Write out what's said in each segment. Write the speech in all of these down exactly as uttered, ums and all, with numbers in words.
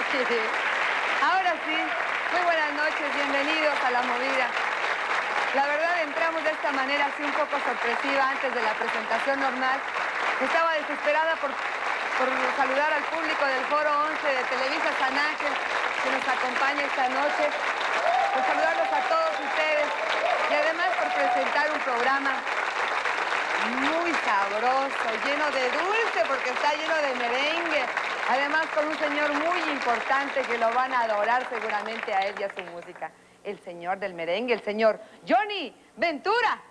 Ahora sí, muy buenas noches, bienvenidos a La Movida. La verdad, entramos de esta manera así un poco sorpresiva antes de la presentación normal. Estaba desesperada por, por saludar al público del Foro once de Televisa San Ángel, que nos acompaña esta noche, por saludarlos a todos ustedes y además por presentar un programa muy sabroso, lleno de dulce, porque está lleno de merengue. Además, con un señor muy importante que lo van a adorar seguramente a él y a su música. El señor del merengue, el señor Johnny Ventura.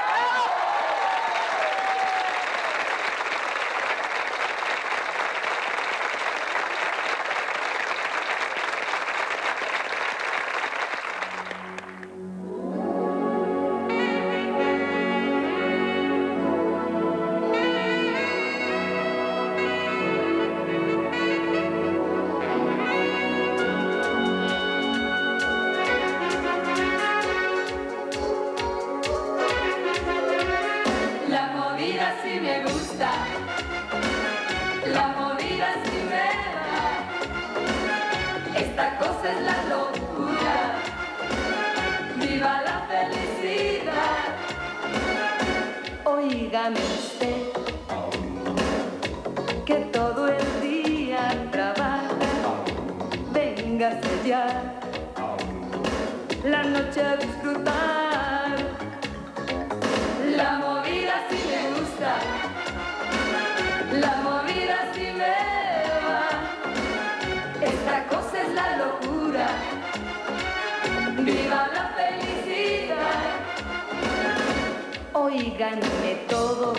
Óigame usted, que todo el día trabaja, véngase ya, la noche a disfrutar. La movida sí me gusta, la movida sí me va, esta cosa es la locura, viva la felicidad. Óiganme todos,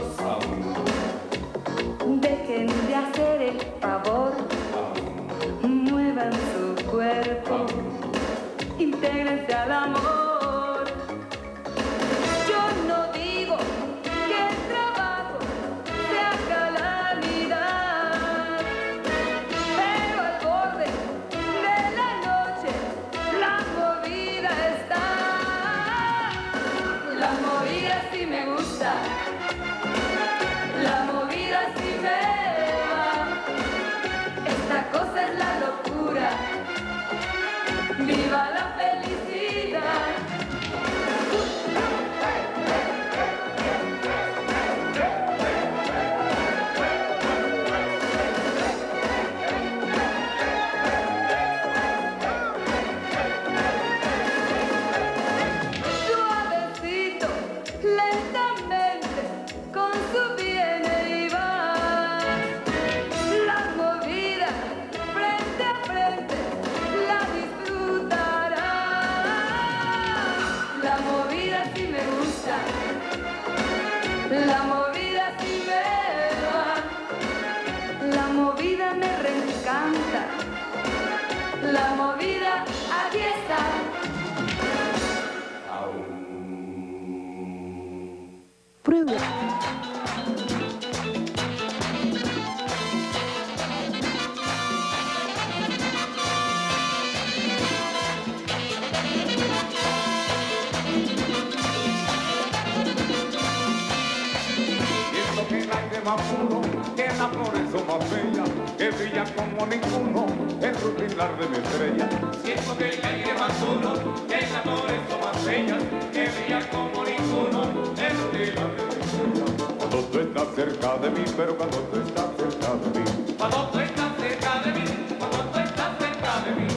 dejen de hacer el favor, muevan su cuerpo, intégrense al amor. Yo no digo que el trabajo sea calamidad, pero al borde de la noche la movida está. La movida sí me gusta, la movida sí me va, esta cosa es la locura, viva la felicidad. La movida sí me va, la movida me reencanta, la movida aquí está. Prueba. Más puro, que las flores son más bellas, que brillan como ninguno, el rutilar de mi estrella. Siento que el aire más puro, que las flores son más bellas, que brillan como ninguno, el rutilar de mi estrella. Cuando tú estás cerca de mí, pero cuando tú estás cerca de mí, cuando tú estás cerca de mí, cuando tú estás cerca de mí.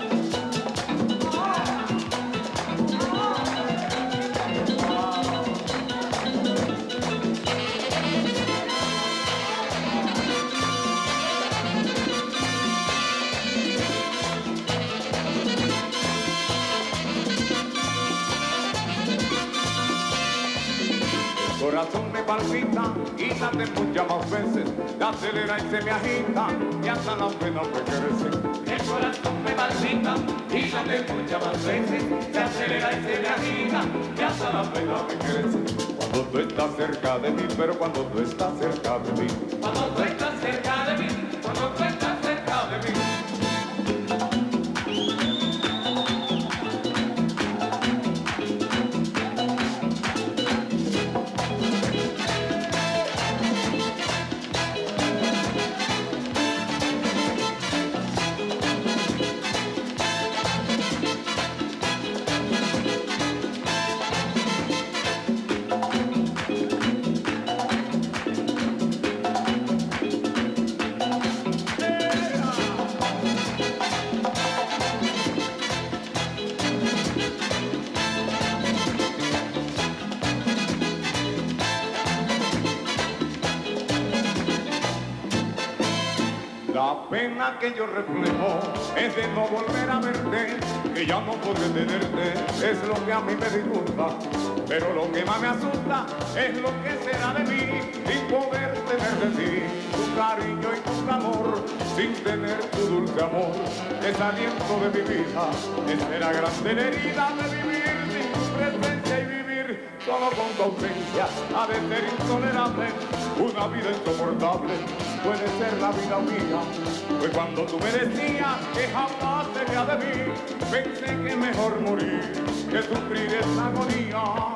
El corazón me palpita y late muchas más veces, se acelera y se me agita y hasta la pena me crece. El corazón me palpita y late muchas más veces, se acelera y se me agita y hasta la pena me crece. Cuando tú estás cerca de mí, pero cuando tú estás cerca de mí, cuando tú estás cerca de mí, cuando tú estás cerca de mí. pena que yo reflejo es de no volver a verte, que ya no podré tenerte, es lo que a mí me disgusta. Pero lo que más me asusta es lo que será de mí sin poder tener de ti tu cariño y tu amor, sin tener tu dulce amor. Es aliento de mi vida, es la grande herida de vivir sin tu presencia y vivir solo con tu ausencia. Ha de ser intolerable, una vida insoportable, puede ser la vida mía. Pues cuando tú me decías que jamás sería de mí, pensé que mejor morir que sufrir esa agonía.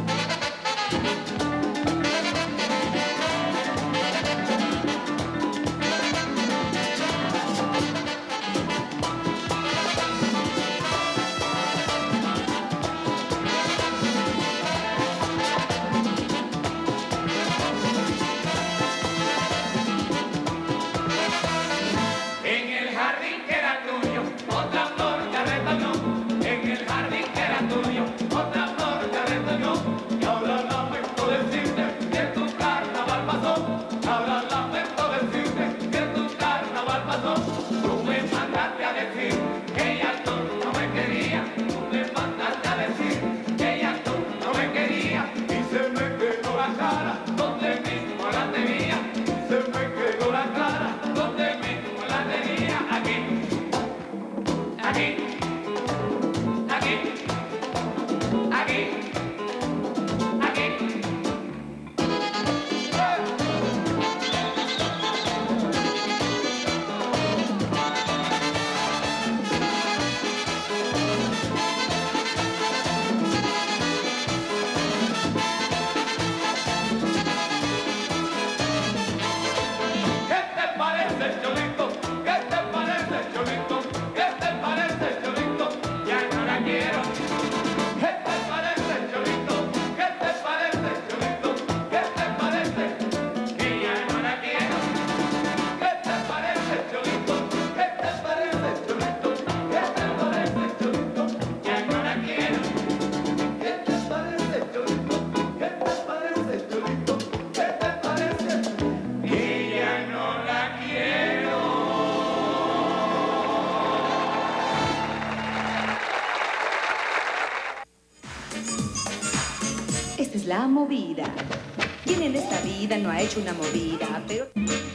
La movida. ¿Quién en esta vida no ha hecho una movida? Pero...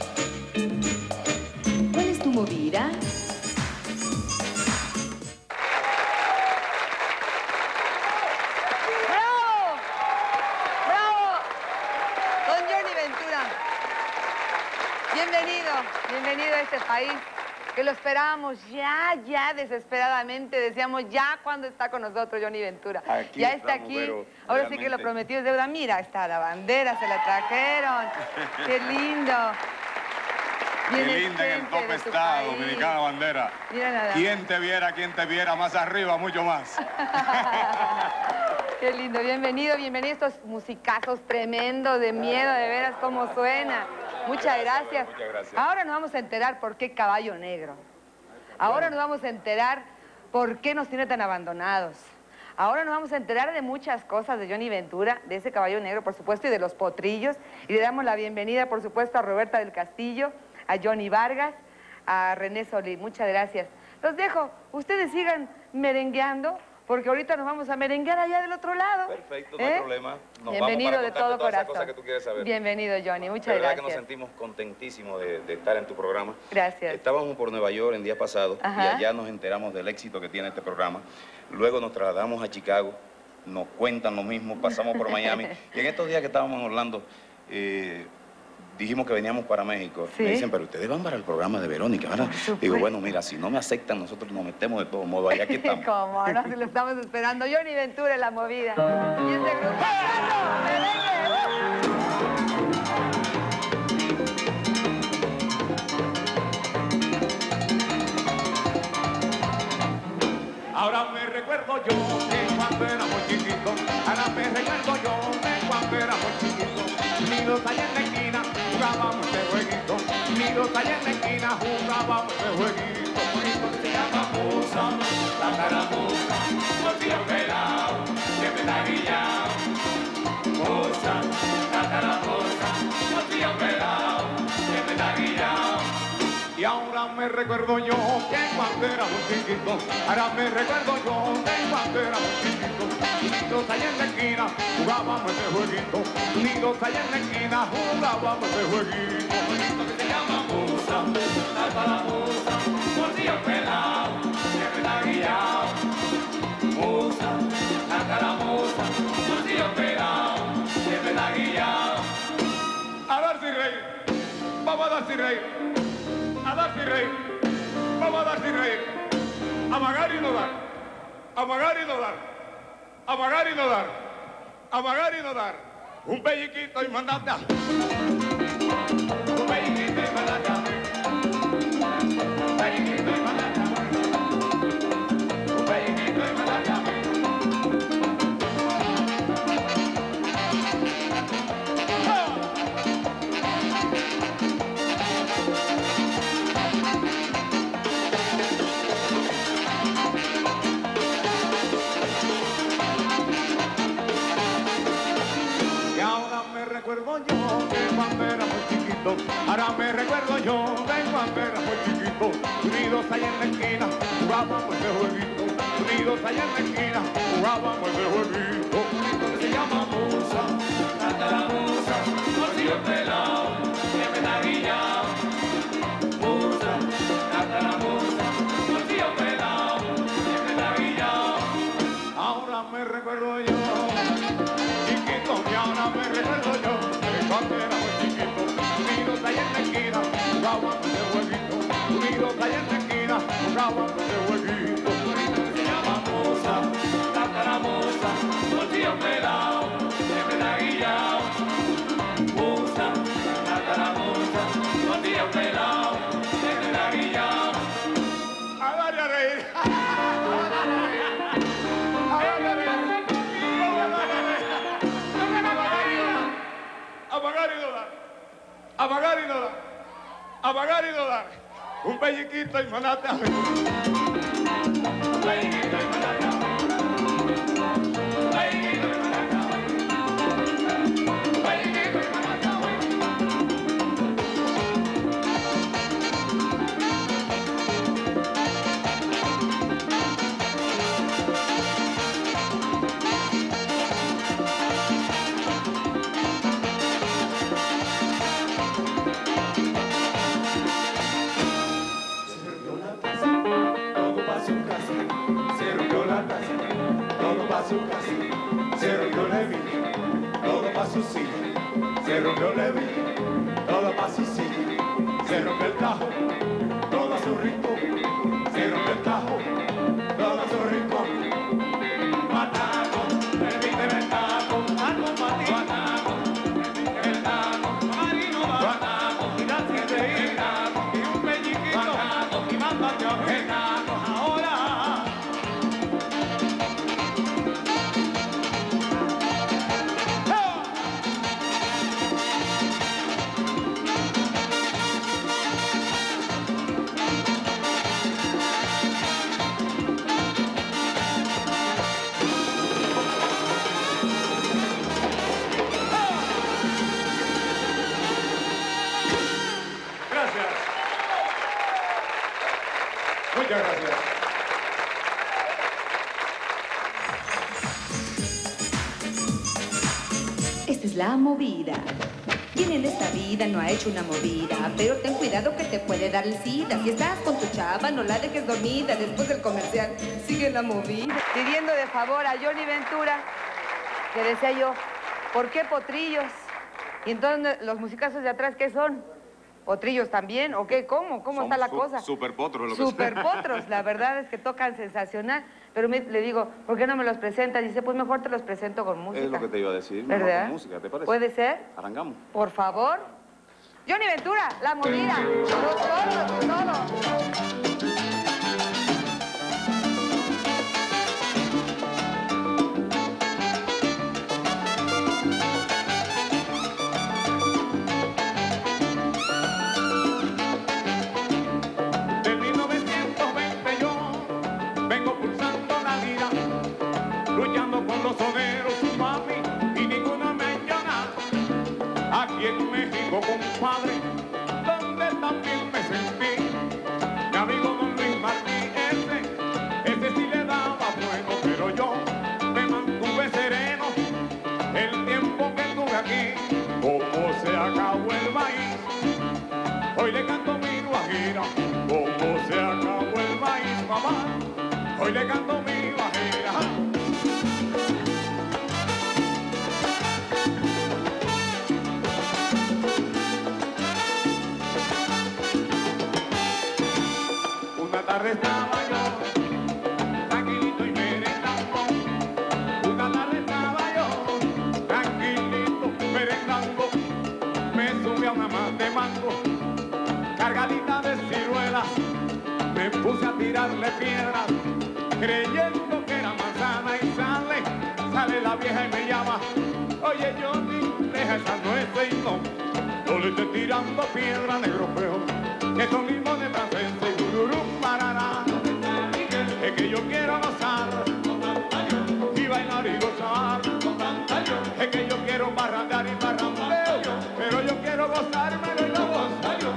¿cuál es tu movida? ¡Bravo! ¡Bravo! Don Johnny Ventura. Bienvenido, bienvenido a este país, que lo esperábamos ya, ya desesperadamente. Decíamos ya cuando está con nosotros Johnny Ventura. Aquí ya está estamos, aquí. pero ahora realmente... sí que lo prometido es deuda. Mira, está la bandera, se la trajeron. Qué lindo. Qué linda en el tope está, dominicana bandera. Mira nada. Quien te viera, quien te viera, más arriba, mucho más. Qué lindo, bienvenido, bienvenido a estos musicazos tremendos, de miedo, de veras cómo suena. Muchas gracias. Muchas gracias. Ahora nos vamos a enterar por qué Caballo Negro. Ahora nos vamos a enterar por qué nos tiene tan abandonados. Ahora nos vamos a enterar de muchas cosas de Johnny Ventura, de ese Caballo Negro, por supuesto, y de los potrillos. Y le damos la bienvenida, por supuesto, a Roberta del Castillo, a Johnny Vargas, a René Solí. Muchas gracias. Los dejo. Ustedes sigan merengueando, porque ahorita nos vamos a merenguear allá del otro lado. Perfecto, no ¿Eh? hay problema. Nos Bienvenido vamos para de todo todas esas corazón. cosas que tú quieres saber. Bienvenido, Johnny. Muchas de verdad gracias. que nos sentimos contentísimos de, de estar en tu programa. Gracias. Estábamos por Nueva York en días pasados Ajá. y allá nos enteramos del éxito que tiene este programa. Luego nos trasladamos a Chicago, nos cuentan lo mismo, pasamos por Miami. Y en estos días que estábamos en Orlando, eh, dijimos que veníamos para México. ¿Sí? Me dicen, pero ustedes van para el programa de Verónica, ¿verdad? Digo, bueno, mira, si no me aceptan, nosotros nos metemos de todo modo, allá aquí estamos. ¿Cómo? No, si lo estamos esperando. Johnny Ventura en la movida. Y este grupo... ¡Claro! ¡Merengue! Ahora me recuerdo yo de cuando era muy chiquito. Ahora me recuerdo yo de cuando era muy chiquito. Nidos allá en la esquina jugábamos este jueguito. Nidos allá en la esquina jugábamos este jueguito. Bonito se llama Musa, la caramuza, bolsillo pelado, siempre está guillado. Musa, la caramuza, bolsillo pelado, siempre está guillado. Y ahora me me recuerdo yo que cuando éramos chiquitos, ahora me recuerdo yo que cuando éramos chiquitos, unidos allá en la esquina jugábamos ese jueguito, unidos allá en la esquina jugábamos ese jueguito. Bonito que se llama musa, salva la musa, bolsillo pelado, siempre está guillado. Musa, saca la musa, bolsillo pelado, siempre está guillado. A dar sin reír, vamos a dar sin reír. A dar sin reír, vamos a dar sin reír, amagar y no dar, amagar y no dar, amagar y no dar, amagar y no dar, un pelliquito y mandate a, un pelliquito y mandate a, un pelliquito y mandate a, un pelliquito y mandate a. Recuerdo yo de cuando éramos chiquitos, ahora me recuerdo yo de cuando éramos chiquitos, unidos allá en la esquina, jugábamos ese jueguito, unidos allá en la esquina, jugábamos ese jueguito, bonito que se llama musa, canta la musa, bolsillo pelado, siempre está guillado, musa, canta la musa, bolsillo pelado, siempre está guillado, ahora me recuerdo yo, chiquito, y ahora me recuerdo yo. Cuando éramos chiquitos, unidos allá en la esquina, jugábamos de jueguito, unidos allá en la esquina, jugábamos de jueguito. Bonito que se llama musa, canta la musa, bolsillo pelado, siempre está guillado. Musa, canta la musa, bolsillo pelado, siempre está guillado. A darle a reír, a darle a reír, a darle a reír. Apagar y no dar, apagar y no dar, apagar y no dar, un pelliquito y mandate a ver. Un pelliquito y mandate a ver. Un pelliquito y mandate a ver. Un pelliquito y mandate a ver. Todo pa' su casa, se rompió Levi, todo pa' su silla, se rompió Levi, todo pa' su silla, se rompió el tajo, todo a su ritmo, se rompió el tajo, todo a su ritmo. Mataco, el beat del taco, algo mati, mataco, el taco, marino mataco, y la siete y taco, y un pelliquito, mataco, y más patio, el taco, ahora. Muchas gracias. Esta es la movida. Quien en esta vida no ha hecho una movida, pero ten cuidado que te puede dar el SIDA. Si estás con tu chava, no la dejes dormida. Después del comercial, sigue la movida. Pidiendo de favor a Johnny Ventura, que decía yo, ¿por qué potrillos? Y entonces los musicazos de atrás, ¿qué son? ¿Potrillos también? ¿O qué? ¿Cómo? ¿Cómo está la cosa? Super potros, lo que Super potros, la verdad es que tocan sensacional. Pero me, le digo, ¿por qué no me los presentas? Dice, pues mejor te los presento con música. Es lo que te iba a decir, mejor ¿verdad? con música, ¿te parece? ¿Puede ser? Arrancamos. Por favor. Johnny Ventura, la movida. Los toros, todo. Los soneros, mami, y ninguno me llama. Aquí en México, compadre, donde también me sentí hoy le canto mi bajera. Una tarde estaba yo tranquilito y merendando, una tarde estaba yo tranquilito merendando, me subí a una más de mango cargadita de ciruelas, me puse a tirarle piedras creyendo que era manzana y sale, sale la vieja y me llama, oye Johnny, deja esa nuez y no, no le estés tirando piedra, negro feo, que son limones franceses y gururum parará, es que yo quiero gozar y bailar y gozar, es que yo quiero barrandear y barrandeo, pero yo quiero gozármelo y no gozo.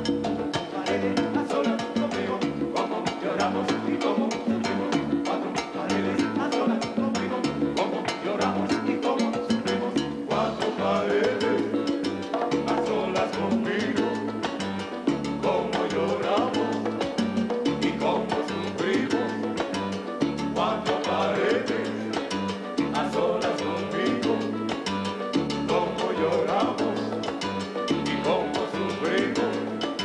A solas conmigo, como lloramos y como sufrimos, cuatro paredes a solas conmigo, como lloramos y como sufrimos, cuatro paredes a solas conmigo, como lloramos y como sufrimos, cuatro paredes a solas conmigo, como lloramos y como sufrimos.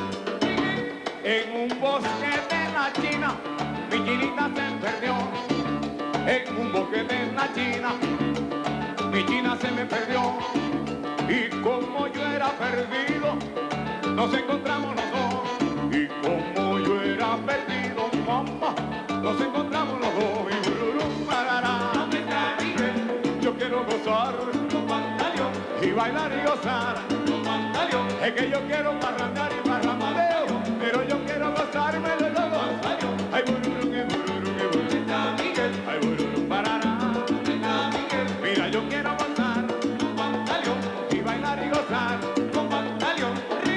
En un bosque de la China, mi chinita se perdió. En un bosque de la China, mi china se me perdió. Y como yo era perdido, nos encontramos los dos. Y como yo era perdido, mamá, nos encontramos los dos. Y bururum parará, ¿dónde está Miguel? Yo quiero gozar con Pantaleón y bailar y gozar con Pantaleón. Es que yo quiero parrandar y barramadeo, pero yo quiero gozarme de los dos. Ay, bururum, ay, bururum, ay, bururum, está Miguel. Ay, bururum, parará, está Miguel. Mira, yo quiero gozar con Pantaleón y bailar y gozar con Pantaleón.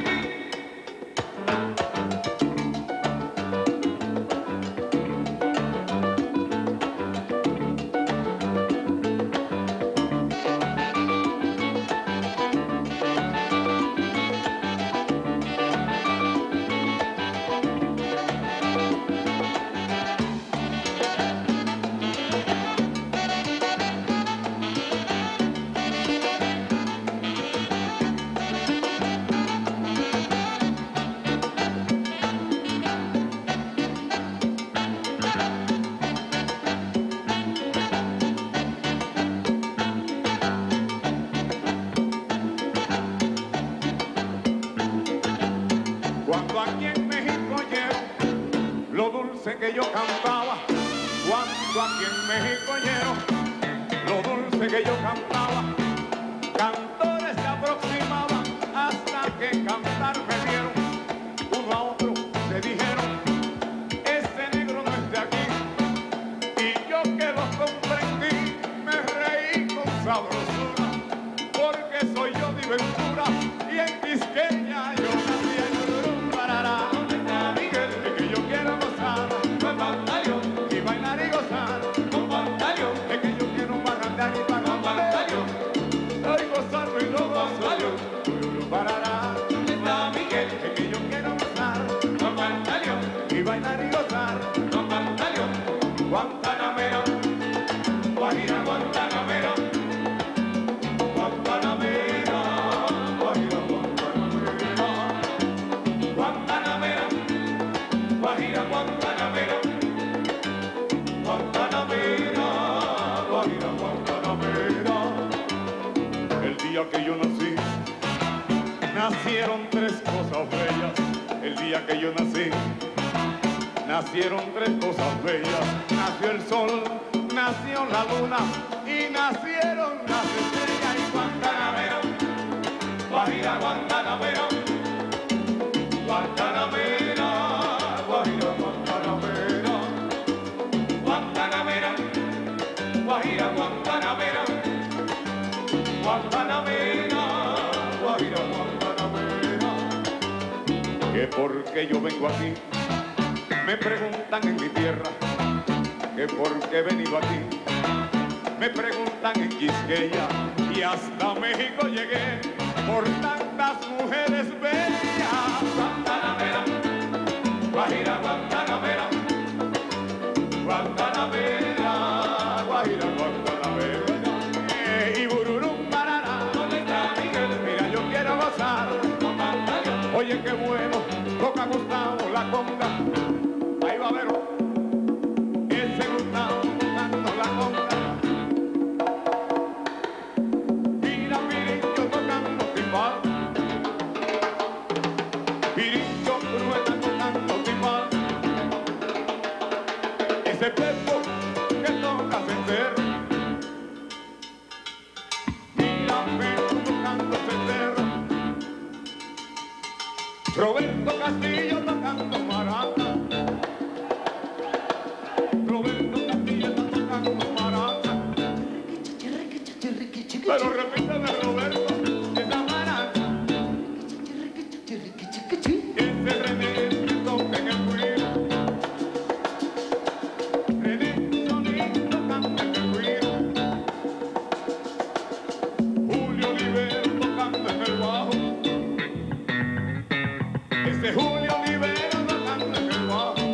Cuando aquí en México llego lo dulce que yo cantaba, cuando aquí en México llego lo dulce que yo cantaba, cantores se aproximaban hasta que cantar me dieron, uno a otro se dijeron, ese negro no es de aquí, y yo que los comprendí me reí con sabrosura, porque soy yo de Ventura y en Quisqueya yo nací. ¿Dónde está Miguel? Es que yo quiero gozar con Pantaleón y bailar y gozar con Pantaleón. Es que yo quiero barrandar y barrandeo, ay, gozarlo y no gozo. Parará. ¿Dónde está Miguel? Es que yo quiero gozar con Pantaleón y bailar y gozar con Pantaleón. Guantanamera, Guajira, Guantanamera, Guantanamera, Guajira, Guantanamera. Guantanamera, Guajira, Guantanamera, Guantanamera, Guajira, Guantanamera. El día que yo nací, nacieron tres cosas bellas. El día que yo nací, nacieron tres cosas bellas. Nació el sol, nació la luna y nacieron las estrellas. Y Guantanamera, Guajira, Guantanamera, Guantanamera, Guajira, Guantanamera, Guantanamera, Guajira, Guantanamera, Guantanamera, Guajira, Guantanamera. Que porque yo vengo aquí, me preguntan en mi tierra, que porque he venido aquí, me preguntan en Quisqueya, y hasta México llegué por tantas mujeres bellas. Guantanamera, Guajira, Guantanamera, Guantanamera, Guajira, Guantanamera. Eh, y bururum, barará, ¿dónde está Miguel? Mira, yo quiero gozar. Oye, qué bueno, toca Gustavo la conga. Ahí va a ver ese Gustavo tocando la conga. Mira, Pirincho tocando timbal. Pirincho Rueda tocando timbal. Ese Pepo que toca cencerro. Mira, Pepo tocando cencerro. Roberto Castillo tocando maraca. Roberto Castillo está tocando maraca. Pero repíteme, Roberto, esa maraca. Ese René que toca en el cuiro. René Solís tocando en el cuiro. Julio Olivero tocando en el bajo. Ese Julio Olivero tocando en el bajo.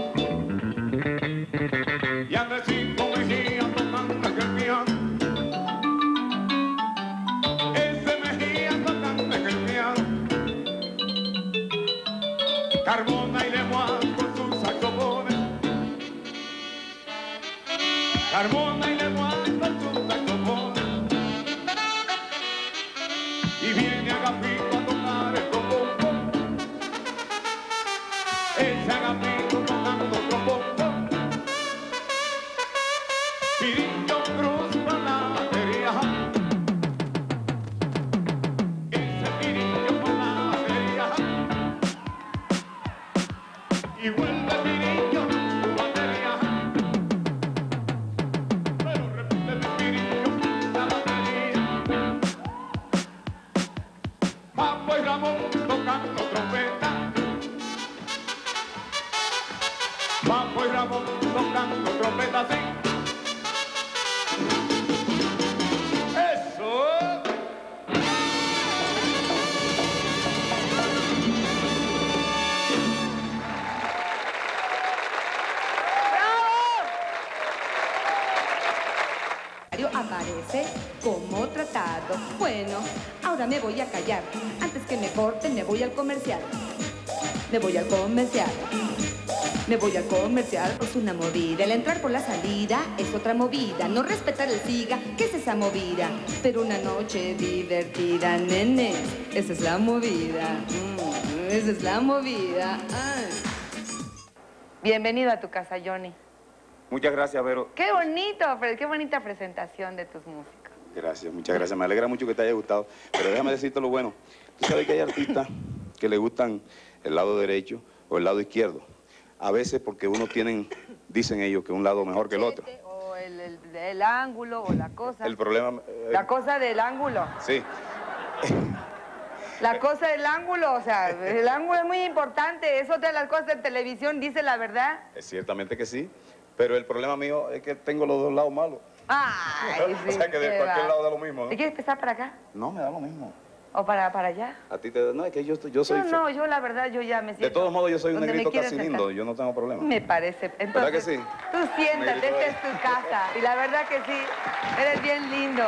Y Andresito Mejía tocando en el piano. Ese Mejía tocando en el piano. Carbona y Lemoine con sus saxofones. Carbona y Lemoine con sus saxofones. Y viene Agapito a tocar el trombón. Ese Agapito tocando trombón. Pirincho Cruz con la batería. Ese Pirincho con la batería. Y vuelve Pirincho su batería. Pero repite Pirincho la batería. Papo y Ramón tocando trompeta. Papo y Ramón tocando trompeta, sí. ¡Eso! Aparece como tratado. Bueno, ahora me voy a callar. Antes que me corten, me voy al comercial. Me voy al comercial. Me voy al comercial, es una movida. El entrar por la salida es otra movida. No respetar el siga, ¿qué es esa movida? Pero una noche divertida, nene. Esa es la movida. Mm, esa es la movida. Ay. Bienvenido a tu casa, Johnny. Muchas gracias, Vero. Qué bonito, Fred, qué bonita presentación de tus músicos. Gracias, muchas gracias. Me alegra mucho que te haya gustado. Pero déjame decirte lo bueno. Tú sabes que hay artistas que le gustan el lado derecho o el lado izquierdo. A veces porque uno tienen, dicen ellos, que un lado mejor que el otro. O el, el, el ángulo, o la cosa. El problema... eh, La cosa del ángulo. Sí. La cosa del ángulo, o sea, el ángulo es muy importante. Eso de las cosas de televisión dice la verdad. Es ciertamente que sí. Pero el problema mío es que tengo los dos lados malos. Ay, sí. O sea, que de qué cualquier va. lado da lo mismo, ¿no? ¿Te quieres empezar para acá? No, me da lo mismo. ¿O para, para allá? A ti te... No, es que yo, estoy- yo soy... No, no, yo la verdad, yo ya me siento... De todos modos, yo soy un donde me negrito quieres casi sentar. lindo. Yo no tengo problema. Me parece. Entonces, ¿Verdad que sí? Tú siéntate, Negrito esta de- es tu casa. Y la verdad que sí, eres bien lindo.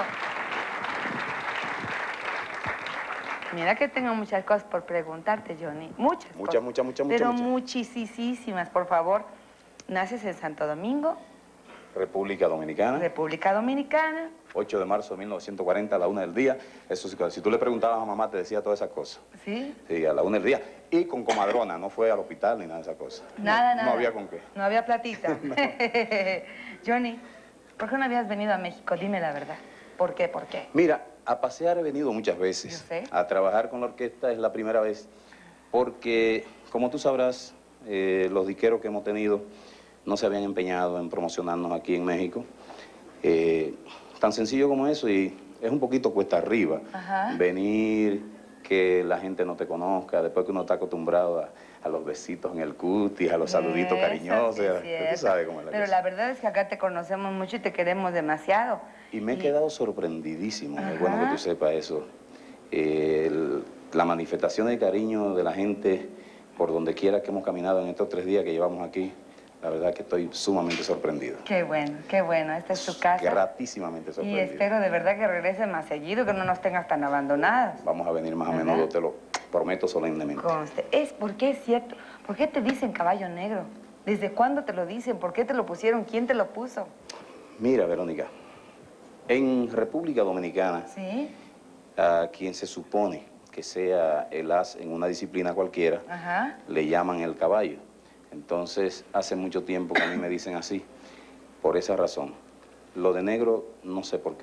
Mira que tengo muchas cosas por preguntarte, Johnny. Muchas Muchas, cosas. muchas, muchas, Pero muchas. muchísimas, por favor. Naces en Santo Domingo, República Dominicana. República Dominicana. ocho de marzo de mil novecientos cuarenta a la una del día. Eso sí, si tú le preguntabas a mamá, te decía todas esas cosas. ¿Sí? Sí, a la una del día. Y con comadrona, no fue al hospital ni nada de esas cosas. Nada, no, nada. No había con qué. No había platita. Johnny, ¿por qué no habías venido a México? Dime la verdad. ¿Por qué? ¿Por qué? Mira, a pasear he venido muchas veces. Yo sé. A trabajar con la orquesta es la primera vez. Porque, como tú sabrás, eh, los disqueros que hemos tenido no se habían empeñado en promocionarnos aquí en México. Eh, tan sencillo como eso, y es un poquito cuesta arriba. Ajá. Venir, que la gente no te conozca, después que uno está acostumbrado a, a los besitos en el cutis, a los saluditos Eso cariñosos. sí es tú cierto. sabes cómo es la Pero cosa. la verdad es que acá te conocemos mucho y te queremos demasiado. Y me he quedado sorprendidísimo, Ajá. es bueno que tú sepas eso. Eh, el- la manifestación de cariño de la gente por donde quiera que hemos caminado en estos tres días que llevamos aquí La verdad que estoy sumamente sorprendido. Qué bueno, qué bueno. Esta es tu casa. Gratísimamente Y sorprendido. espero de verdad que regrese más seguido, que no nos tengas tan abandonadas. Vamos a venir más a ¿Verdad? menudo, te lo prometo solemnemente. Conste. Es porque es cierto. ¿Por qué te dicen caballo negro? ¿Desde cuándo te lo dicen? ¿Por qué te lo pusieron? ¿Quién te lo puso? Mira, Verónica, en República Dominicana, ¿Sí? a quien se supone que sea el as en una disciplina cualquiera, Ajá. le llaman el caballo. Entonces, hace mucho tiempo que a mí me dicen así, por esa razón. Lo de negro, no sé por qué.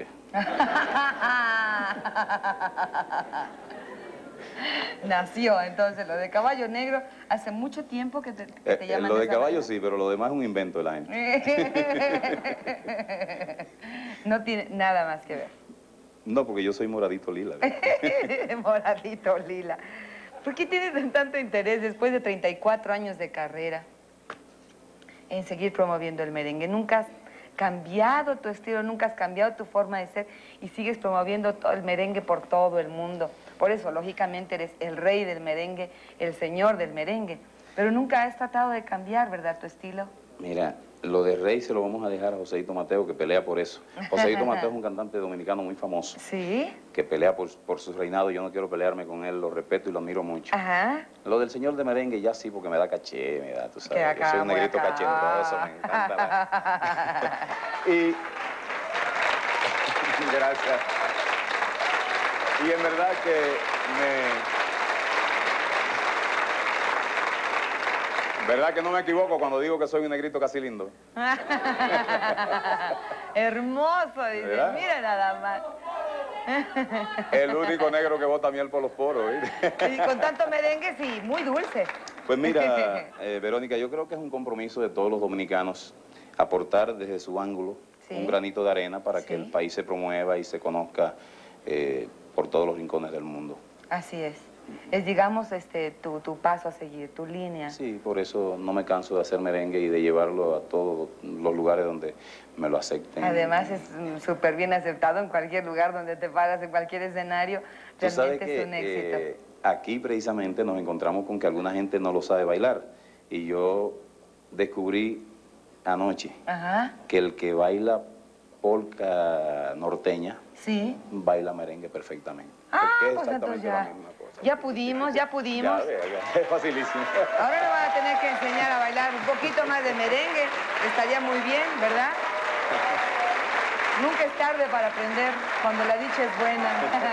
Nació, entonces, lo de caballo negro, hace mucho tiempo que te, que te Eh, llaman lo de esa caballo manera. sí, pero lo demás es un invento de la gente. No tiene nada más que ver. No, porque yo soy moradito lila. Moradito lila. ¿Por qué tienes tanto interés después de treinta y cuatro años de carrera en seguir promoviendo el merengue? Nunca has cambiado tu estilo, nunca has cambiado tu forma de ser y sigues promoviendo todo el merengue por todo el mundo. Por eso, lógicamente, eres el rey del merengue, el señor del merengue. Pero nunca has tratado de cambiar, ¿verdad, tu estilo? Mira, lo de rey se lo vamos a dejar a Joséito Mateo, que pelea por eso. Joséito Mateo es un cantante dominicano muy famoso, ¿Sí? que pelea por, por su reinado. Yo no quiero pelearme con él, lo respeto y lo admiro mucho. Ajá. Lo del señor de merengue ya sí, porque me da caché, me da, tú sabes. Que acá, Yo soy un voy negrito acá. cacheroso, me encanta la... y... Gracias. Y en verdad que me... ¿Verdad que no me equivoco cuando digo que soy un negrito casi lindo? Hermoso, dice. ¿Verdad? Mira nada más. El único negro que bota miel por los poros, ¿viste? Y con tanto merengue, sí, muy dulce. Pues mira, eh, Verónica, yo creo que es un compromiso de todos los dominicanos aportar desde su ángulo Sí. un granito de arena para que Sí. el país se promueva y se conozca eh, por todos los rincones del mundo. Así es. Es, digamos, este, tu, tu paso a seguir, tu línea. Sí, por eso no me canso de hacer merengue y de llevarlo a todos los lugares donde me lo acepten. Además, es mm, súper bien aceptado en cualquier lugar donde te paras, en cualquier escenario. Tú sabes Realmente que es un éxito. eh, aquí precisamente nos encontramos con que alguna gente no lo sabe bailar. Y yo descubrí anoche Ajá, que el que baila polca norteña sí. baila merengue perfectamente. Ah, Porque es pues entonces exactamente la ya, misma cosa. ya pudimos, ya pudimos. Ya, vea, ya, es facilísimo. Ahora le van a tener que enseñar a bailar un poquito más de merengue. Estaría muy bien, ¿verdad? Nunca es tarde para aprender cuando la dicha es buena.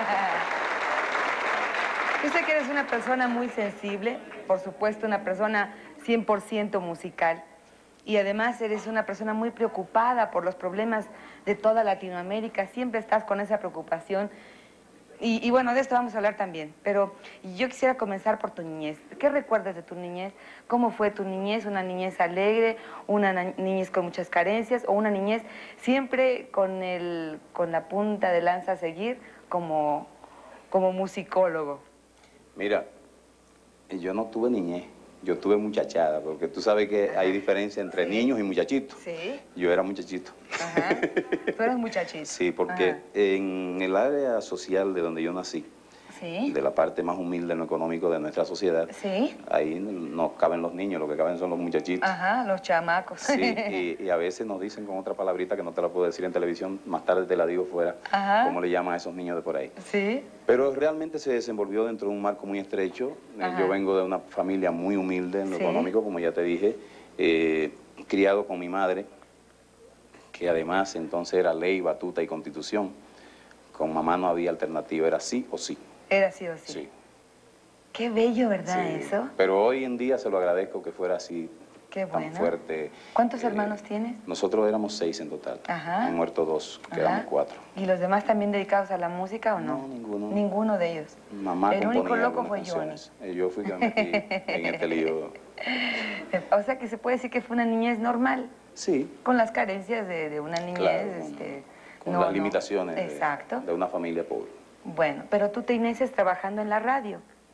Yo sé que eres una persona muy sensible, por supuesto, una persona cien por ciento musical. Y además eres una persona muy preocupada por los problemas de toda Latinoamérica. Siempre estás con esa preocupación. Y, y bueno, de esto vamos a hablar también. Pero yo quisiera comenzar por tu niñez. ¿Qué recuerdas de tu niñez? ¿Cómo fue tu niñez? ¿Una niñez alegre? ¿Una na- niñez con muchas carencias? ¿O una niñez siempre con, el, con la punta de lanza a seguir como, como musicólogo? Mira, yo no tuve niñez, yo tuve muchachada, porque tú sabes que hay diferencia entre Sí. niños y muchachitos. Sí. Yo era muchachito. Ajá. Tú eres muchachito. Sí, porque Ajá. en el área social de donde yo nací, Sí. de la parte más humilde en lo económico de nuestra sociedad, Sí. ahí no caben los niños, lo que caben son los muchachitos. Ajá, los chamacos. Sí, y, y a veces nos dicen con otra palabrita que no te la puedo decir en televisión, más tarde te la digo fuera, Ajá. cómo le llaman a esos niños de por ahí. Sí. Pero realmente se desenvolvió dentro de un marco muy estrecho. Eh, Ajá. Yo vengo de una familia muy humilde en lo Sí. económico, como ya te dije, eh, criado con mi madre, que además entonces era ley, batuta y constitución. Con mamá no había alternativa, era sí o sí. Era sí o sí. Sí. Qué bello, ¿verdad, Sí. eso? Pero hoy en día se lo agradezco que fuera así, Qué tan bueno. fuerte. ¿Cuántos Eh, hermanos tienes? Nosotros éramos seis en total. Ajá. Han muerto dos, Ajá. quedamos cuatro. ¿Y los demás también dedicados a la música o no? No, ninguno. Ninguno de ellos. Mamá El único componía loco fue algunas Johnny. canciones. Eh, Yo fui que me metí en este lío. O sea que se puede decir que fue una niñez normal, Sí, con las carencias de, de una niñez. claro, este, con no, las no. limitaciones de- Exacto. De, una familia pobre. Bueno, pero tú te inicias trabajando en la radio.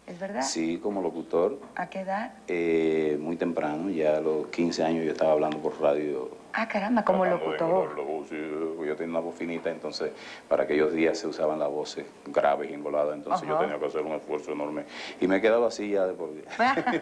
¿Es verdad? Sí, como locutor. ¿A qué edad? Eh, muy temprano, ya a los quince años yo estaba hablando por radio. Ah, caramba, como locutor. La voz, yo tenía una voz finita, entonces para aquellos días se usaban las voces graves y engoladas, entonces Ajá. yo tenía que hacer un esfuerzo enorme. Y me he quedado así ya de por vida.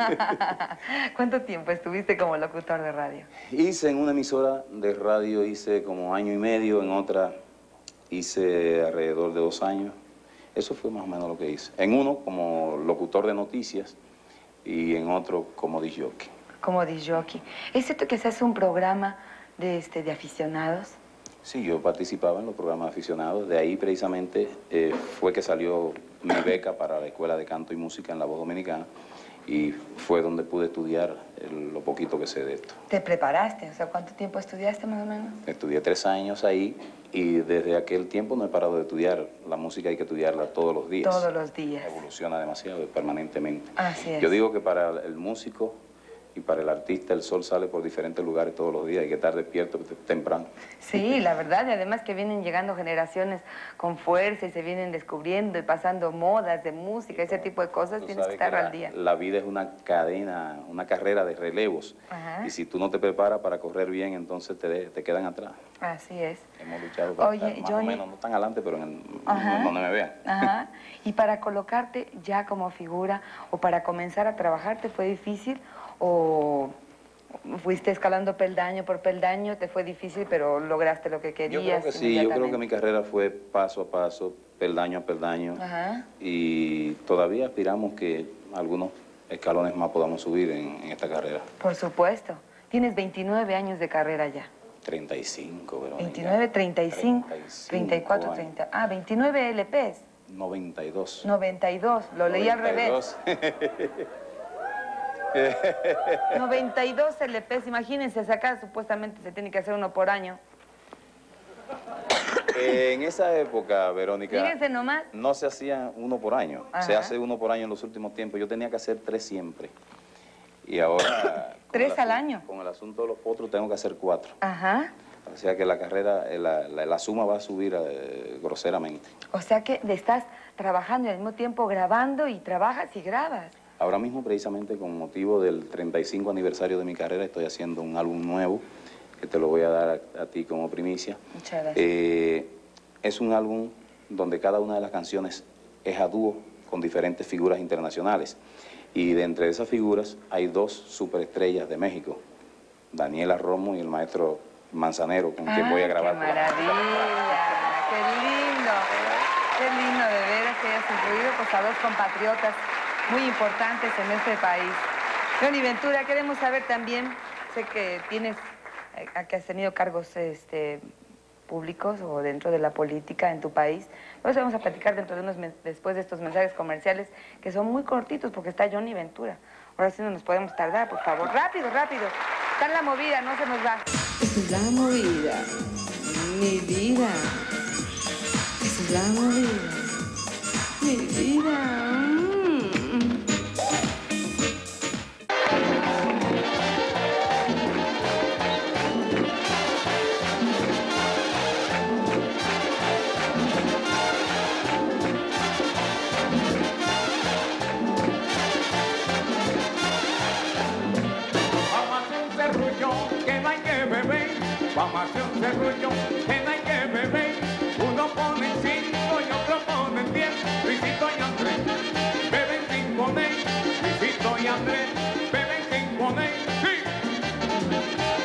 ¿Cuánto tiempo estuviste como locutor de radio? Hice en una emisora de radio, hice como año y medio, en otra hice alrededor de dos años. Eso fue más o menos lo que hice. En uno como locutor de noticias y en otro como disc jockey. Como disc jockey. ¿Es cierto que se hace un programa de, este, de aficionados? Sí, yo participaba en los programas de aficionados. De ahí precisamente eh, fue que salió mi beca para la Escuela de Canto y Música en La Voz Dominicana y fue donde pude estudiar el, lo poquito que sé de esto. ¿Te preparaste? O sea, ¿cuánto tiempo estudiaste más o menos? Estudié tres años ahí y desde aquel tiempo no he parado de estudiar. La música hay que estudiarla todos los días. Todos los días. Evoluciona demasiado permanentemente. Así es. Yo digo que para el músico y para el artista el sol sale por diferentes lugares todos los días. Hay que estar despierto temprano. Sí, la verdad, y además que vienen llegando generaciones con fuerza y se vienen descubriendo y pasando modas de música, ese tipo de cosas, Tú tienes que sabes estar que al la, día. La vida es una cadena, una carrera de relevos. Ajá. Y si tú no te preparas para correr bien, entonces te, de- te quedan atrás. Así es. Hemos luchado para Oye, estar más Johnny. o menos, no tan adelante, pero en el, Ajá. donde me vean. Ajá. Y para colocarte ya como figura o para comenzar a trabajar, ¿te fue difícil o fuiste escalando peldaño por peldaño? ¿Te fue difícil, pero lograste lo que querías? Yo creo que sí, yo creo que mi carrera fue paso a paso, peldaño a peldaño. Ajá. Y todavía aspiramos que algunos escalones más podamos subir en, en esta carrera. Por supuesto. Tienes veintinueve años de carrera ya. treinta y cinco, Verónica. veintinueve, treinta y cinco, treinta y cuatro, años. treinta. Ah, veintinueve L Ps. noventa y dos. noventa y dos. Lo leí al revés. noventa y dos L Ps. Imagínense, acá supuestamente se tiene que hacer uno por año. Eh, en esa época, Verónica, Fíjense nomás. no se hacía uno por año. Ajá. Se hace uno por año en los últimos tiempos. Yo tenía que hacer tres siempre. Y ahora... con ¿Tres el al asunto- año? Con el asunto de los potros tengo que hacer cuatro. Ajá. O sea que la carrera, eh, la, la- la suma va a subir eh, groseramente. O sea que estás trabajando y al mismo tiempo grabando y trabajas y grabas. Ahora mismo, precisamente con motivo del treinta y cinco aniversario de mi carrera, estoy haciendo un álbum nuevo que te lo voy a dar a, a ti como primicia. Muchas gracias. Eh, es un álbum donde cada una de las canciones es a dúo con diferentes figuras internacionales. Y de entre esas figuras hay dos superestrellas de México, Daniela Romo y el maestro Manzanero, con quien voy a grabar. ¡Qué maravilla! ¡Qué lindo! ¡Qué lindo de veras que hayas incluido pues, a dos compatriotas muy importantes en este país! Johnny Ventura, queremos saber también, sé que tienes, eh, que has tenido cargos este, públicos o dentro de la política en tu país. Por eso vamos a platicar dentro de unos men- después de estos mensajes comerciales que son muy cortitos porque está Johnny Ventura. Ahora sí no nos podemos tardar, por favor. ¡Rápido, rápido! Está en la movida, no se nos va. Esa es la movida, mi vida. Esa es la movida, mi vida. Mm. Vamos a hacer un serrullo que no hay que beber. Vamos a hacer un serrullo que no hay que beber. Uno pone cinco y otro pone diez. Luisito y Andrés beben sin poner. Luisito y Andrés beben sin poner. ¡Sí!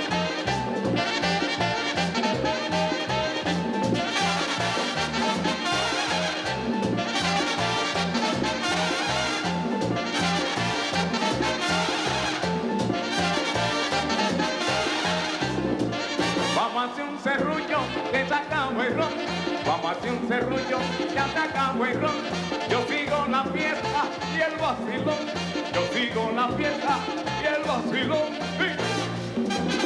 Vamos a hacer un serrullo que sacamos el ron. Vamos a hacer un serrullo que sacamos el ron. Yo sigo la fiesta y el vacilón. Yo sigo la fiesta y el vacilón. ¡Sí!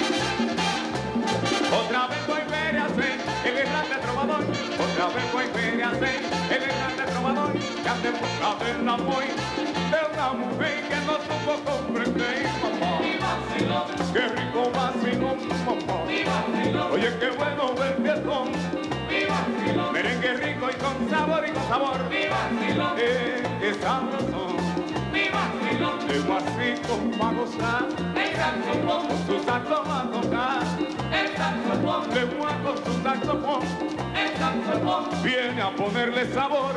Otra vez voy a ver a hacer el gran trovador. Otra vez voy a ver viene a ser el grande trovador que anda en busca del amor de una mujer que no supo comprender, mamá. Qué rico vacilón, mamá. Oye, qué bueno ver fiestón. Merengue rico y con sabor y con sabor. Eh, qué sabroso. De guasico pa' gozar. Con su saxofón a tocar. De guaco con su saxofón. Viene a ponerle sabor.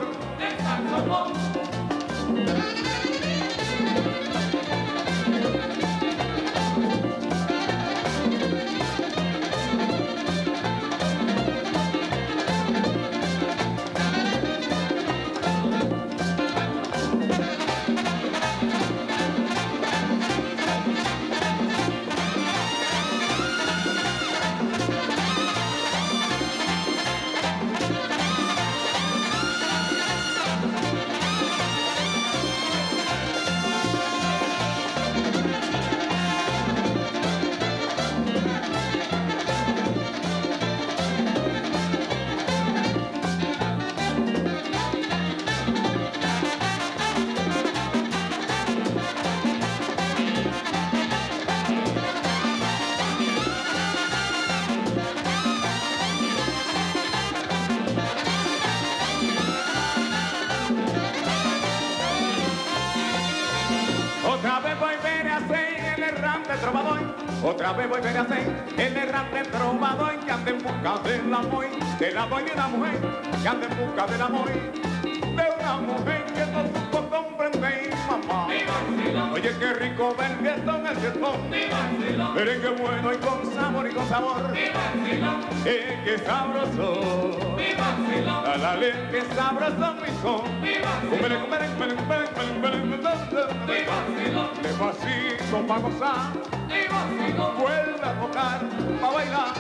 Otra vez voy a ver a ser el errante trovador. Otra vez voy a ver a ser el errante trovador que anda en busca del amor, del amor de una mujer, que anda en busca del amor, de una mujer que no supo comprender, mamá. Oye, qué rico ver el fiestón, el fiestón. Merengue bueno y con sabor y con sabor. Eh, qué sabroso. La la le, qué sabroso mi son. Cúmele, cúmele, cúmele, cúmele, cúmele, cúmele. De pasito pa' gozar. Vuelve a tocar pa' bailar.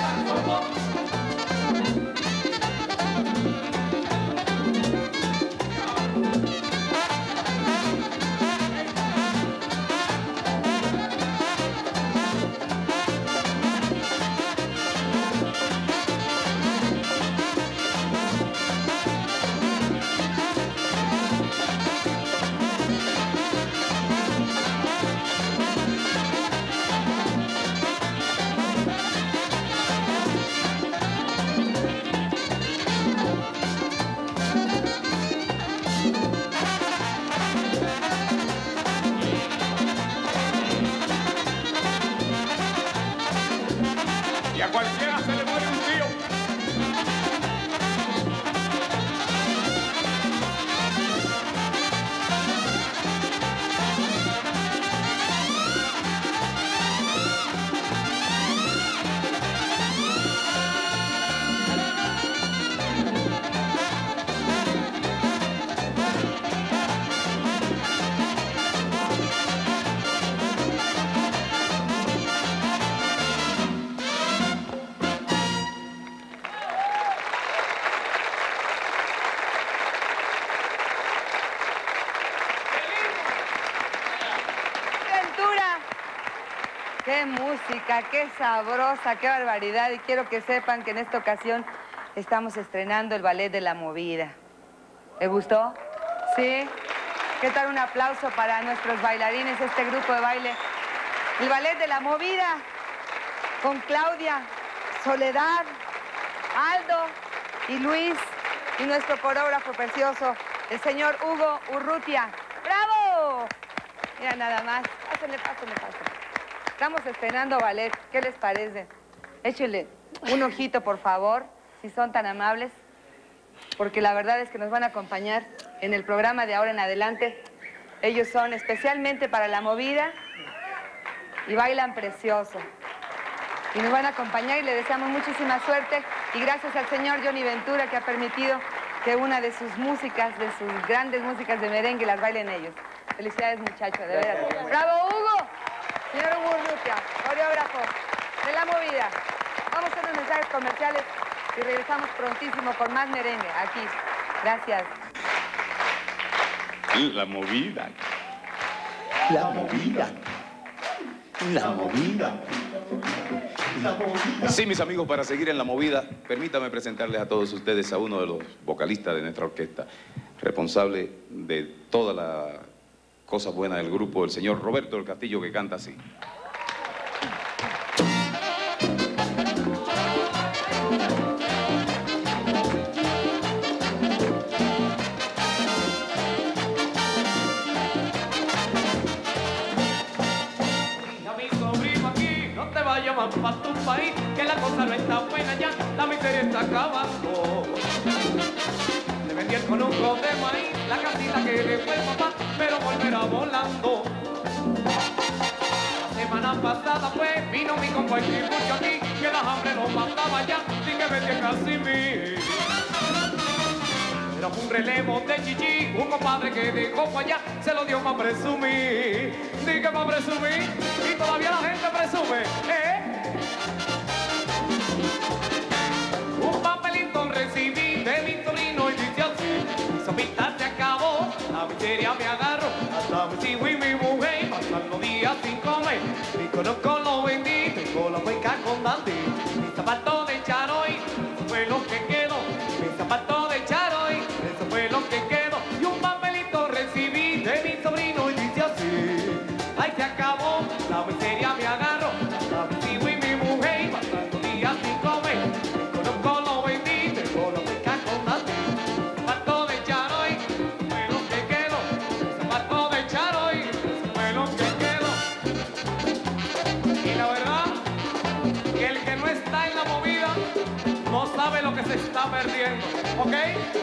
Y a cualquiera se le muere un tío. Qué música, qué sabrosa, qué barbaridad. Y quiero que sepan que en esta ocasión estamos estrenando el Ballet de la Movida. ¿Les gustó? ¿Sí? ¿Qué tal un aplauso para nuestros bailarines, este grupo de baile? El Ballet de la Movida, con Claudia, Soledad, Aldo y Luis, y nuestro coreógrafo precioso, el señor Hugo Urrutia. ¡Bravo! Mira nada más. Pásenle, pásenle, pásenle. Estamos estrenando ballet. ¿Qué les parece? Échenle un ojito, por favor, si son tan amables, porque la verdad es que nos van a acompañar en el programa de ahora en adelante. Ellos son especialmente para la movida y bailan precioso. Y nos van a acompañar y le deseamos muchísima suerte. Y gracias al señor Johnny Ventura, que ha permitido que una de sus músicas, de sus grandes músicas de merengue, las bailen ellos. Felicidades, muchachos, de veras. ¡Bravo, Hugo! Señor Hugo Urrutia, coreógrafo de la movida. Vamos a hacer unos mensajes comerciales y regresamos prontísimo con más merengue aquí. Gracias. La movida. La movida. La movida. Sí, mis amigos, para seguir en la movida, permítame presentarles a todos ustedes a uno de los vocalistas de nuestra orquesta, responsable de toda la cosa buena del grupo, el señor Roberto del Castillo, que canta así. Para tu país, que la cosa no está buena ya, la miseria está acabando. Le vendí el conuco de maíz, la casita que dejó el papá, pero volverá volando. La semana pasada pues vino mi compa y mucho aquí, que la hambre nos mataba ya, sin que vendía casi mí. Era un relevo de chichi, un compadre que dejó para allá, se lo dio para presumir. Dije para presumir, y todavía la gente presume, ¿eh? Un papelito recibí de mi sobrino y dice así: mi sopita se acabó, la miseria me agarró, hasta mi hijo y mi mujer pasan los días sin comer. Mi conozco lo vendí, tengo la hueca con Dandy, mi zapato de charoy, eso fue lo que quedó. Mi zapato de charoy, eso fue lo que quedó. Y un papelito recibí de mi sobrino y dice así: ay, se acabó, la miseria me agarró, hasta mi hijo y mi mujer pasan los días sin comer. Mi conozco lo vendí, tengo la hueca con Dandy, mi zapato de charoy, eso fue lo que quedó. Mi zapato de charoy, eso fue lo que quedó. Y la verdad, que el que no está en la movida no sabe lo que se está perdiendo, ¿ok?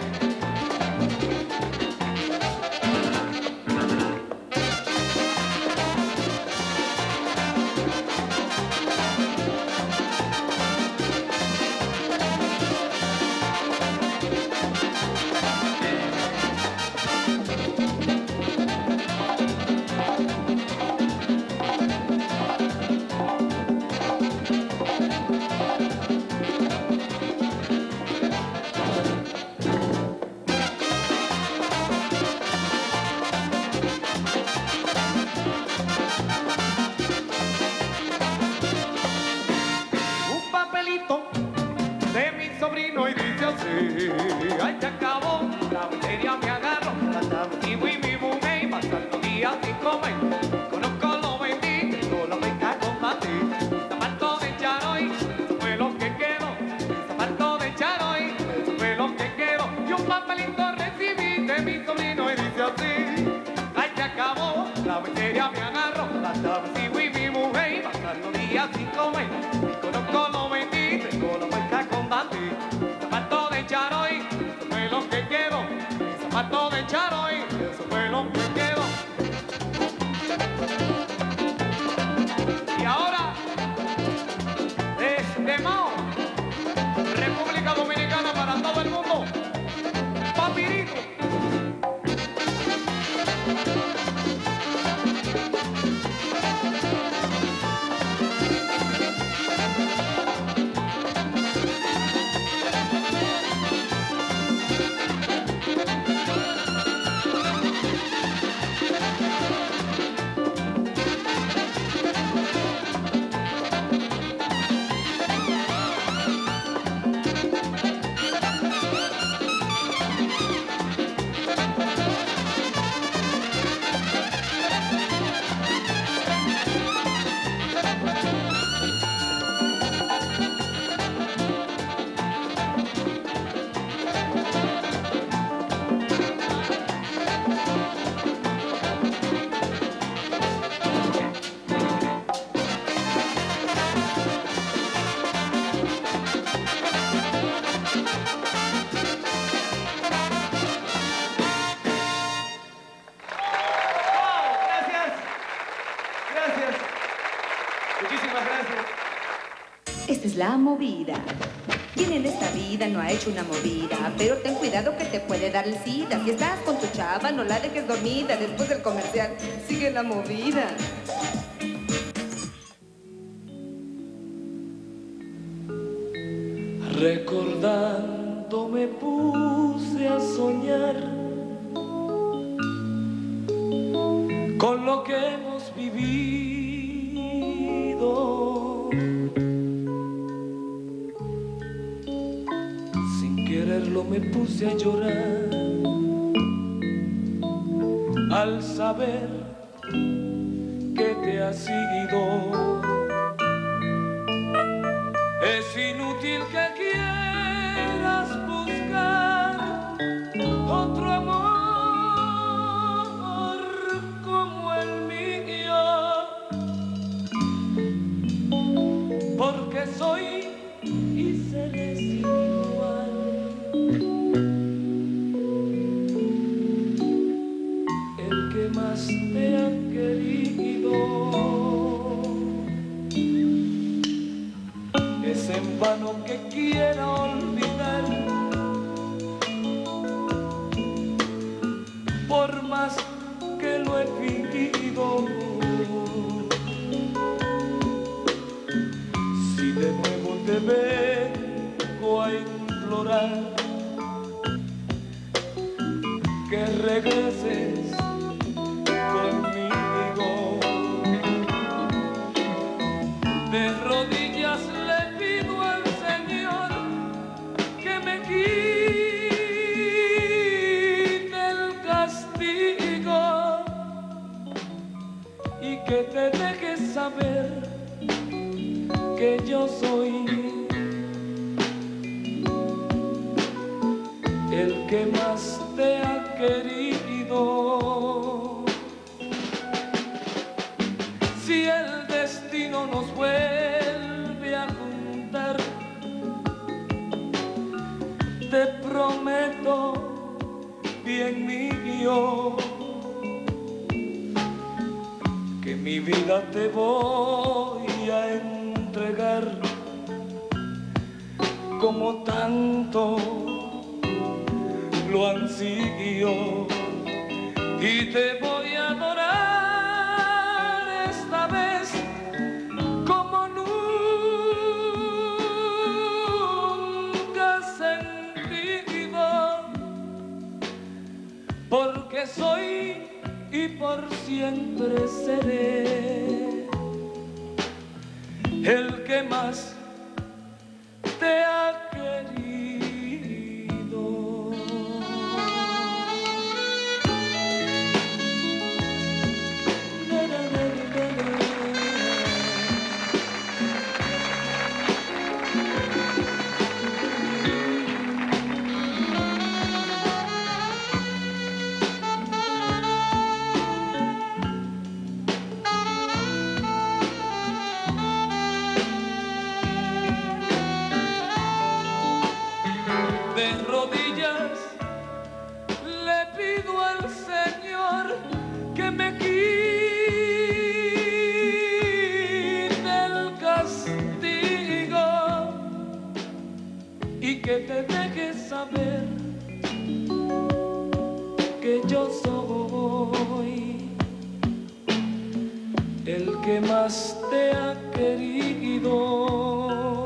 Ay, se acabó, la miseria me agarró, hasta mi hijo y mi mujer pasando días sin comer. Conozco lo vendí, tengo la beca con Mati, mi zapato de charoy, eso fue lo que quedó. Mi zapato de charoy, eso fue lo que quedó. Y un papelito recibí de mi sobrino y dice así: ay, se acabó, la miseria me agarró, hasta mi hijo y mi mujer pasando días sin comer. Conozco lo vendí, tengo la beca con Mati, zapato de charoy, eso fue lo que quedó. Mi zapato de charoy, eso fue lo que quedó. Y ahora, desde Mao, República Dominicana, para todo el mundo, Papirito. Esta es la movida. Quien en esta vida no ha hecho una movida, pero ten cuidado que te puede dar el SIDA. Si estás con tu chava, no la dejes dormida. Después del comercial, sigue la movida. Recordando me puse a soñar con lo que hemos vivido. puse a llorar al saber que te has ido. Es inútil que quieras buscar otro amor como el mío, porque soy y seré sin igual el que más te ha querido. Es en vano que quiera olvidar, por más que lo he fingido. Si de nuevo te vengo a implorar que regreses conmigo, de rodillas le pido al Señor que me quite el castigo y que te deje saber que yo soy el que más te ha querido. Si el destino nos vuelve a juntar, te prometo, bien mío, que mi vida te voy a entregar como tanto lo ansío, y te voy a adorar esta vez como nunca sentido, porque soy y por siempre seré el que más te ha querido. De rodillas le pido al Señor que me quite el castigo y que te deje saber que yo soy el que más te ha querido.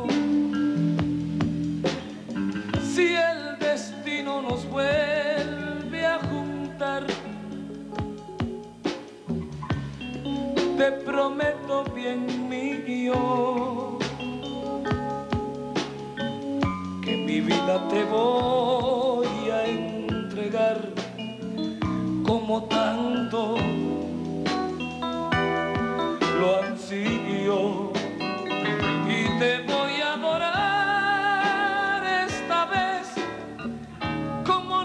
Si el destino nos vuelve a juntar, te prometo, bien mío, que mi vida te voy a entregar como tanto lo ansío, y te voy a adorar esta vez como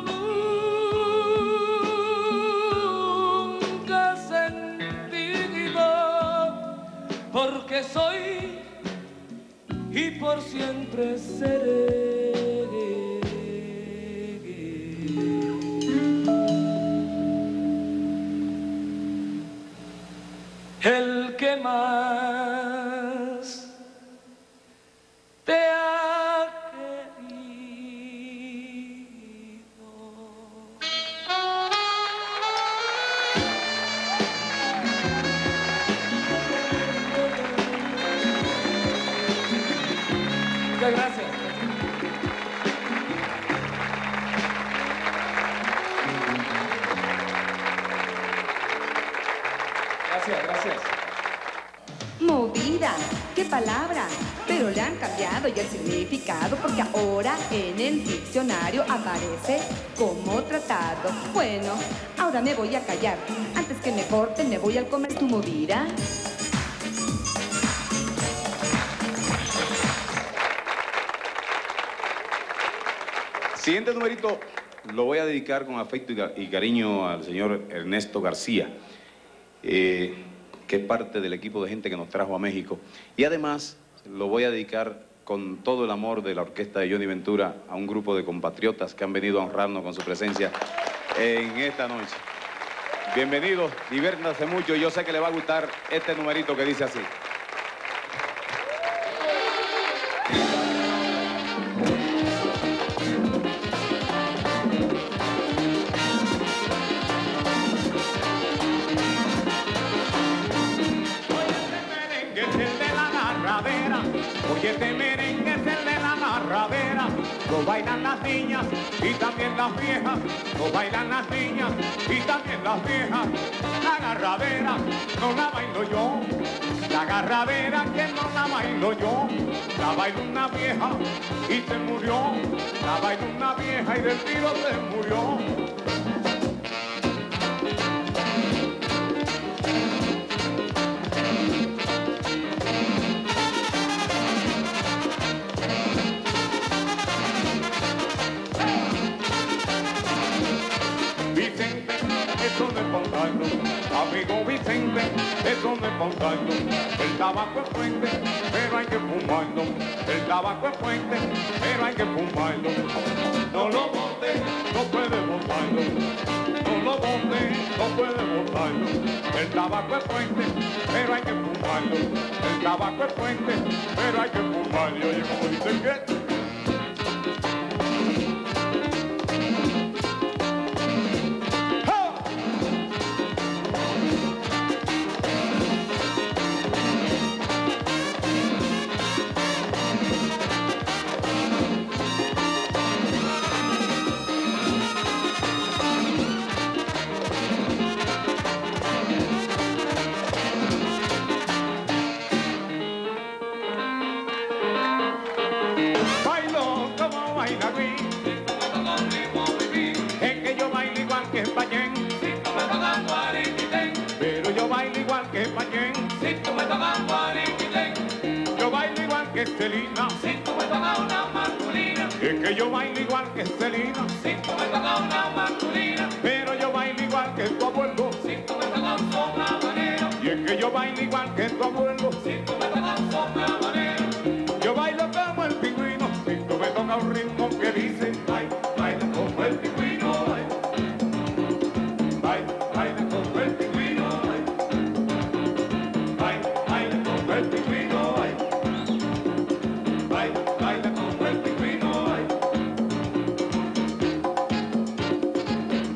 nunca sentido, porque soy y por siempre seré el que más te ha querido. Muchas gracias. Gracias, gracias. Movida, qué palabra. Pero le han cambiado ya el significado porque ahora en el diccionario aparece como tratado. Bueno, ahora me voy a callar. Antes que me corten, me voy al comer tu movida. Siguiente numerito lo voy a dedicar con afecto y cariño al señor Ernesto García, eh, que es parte del equipo de gente que nos trajo a México. Y además lo voy a dedicar con todo el amor de la orquesta de Johnny Ventura a un grupo de compatriotas que han venido a honrarnos con su presencia en esta noche. Bienvenidos, diviértanse mucho. Yo sé que le va a gustar este numerito que dice así. Oye, este merengue es el de la narradera, lo bailan las niñas y también las viejas, lo bailan las niñas y también las viejas. La agarradera no la bailo yo, la agarradera que no la bailo yo, la bailó una vieja y se murió, la bailó una vieja y del tiro se murió. Amigo Vicente, eso no es montaño. El tabaco es fuente, pero hay que fumarlo. El tabaco es fuente, pero hay que fumarlo. No lo bote, no puede botarlo. No lo bote, no puede botarlo. El tabaco es fuente, pero hay que fumarlo. El tabaco es fuente, pero hay que fumarlo. Oye, como dicen que... Pero yo bailo igual que Payén, si tú me tocas un guariquitén. Yo bailo igual que Celina, si tú me tocas una masculina. Es que yo bailo igual que Celina, si tú me tocas una masculina. Pero yo bailo igual que tu abuelo, si tú me tocas un son habanero. Y es que yo bailo igual que tu abuelo, si tú me tocas un son habanero. Yo bailo como el pingüino, si tú me tocas un ritmo que dice, ay, baila como el pingüino, ay. Baila, baila como el pingüino, ay. Baila, baila como el pingüino, ay. Baila, baila como el pingüino, ay.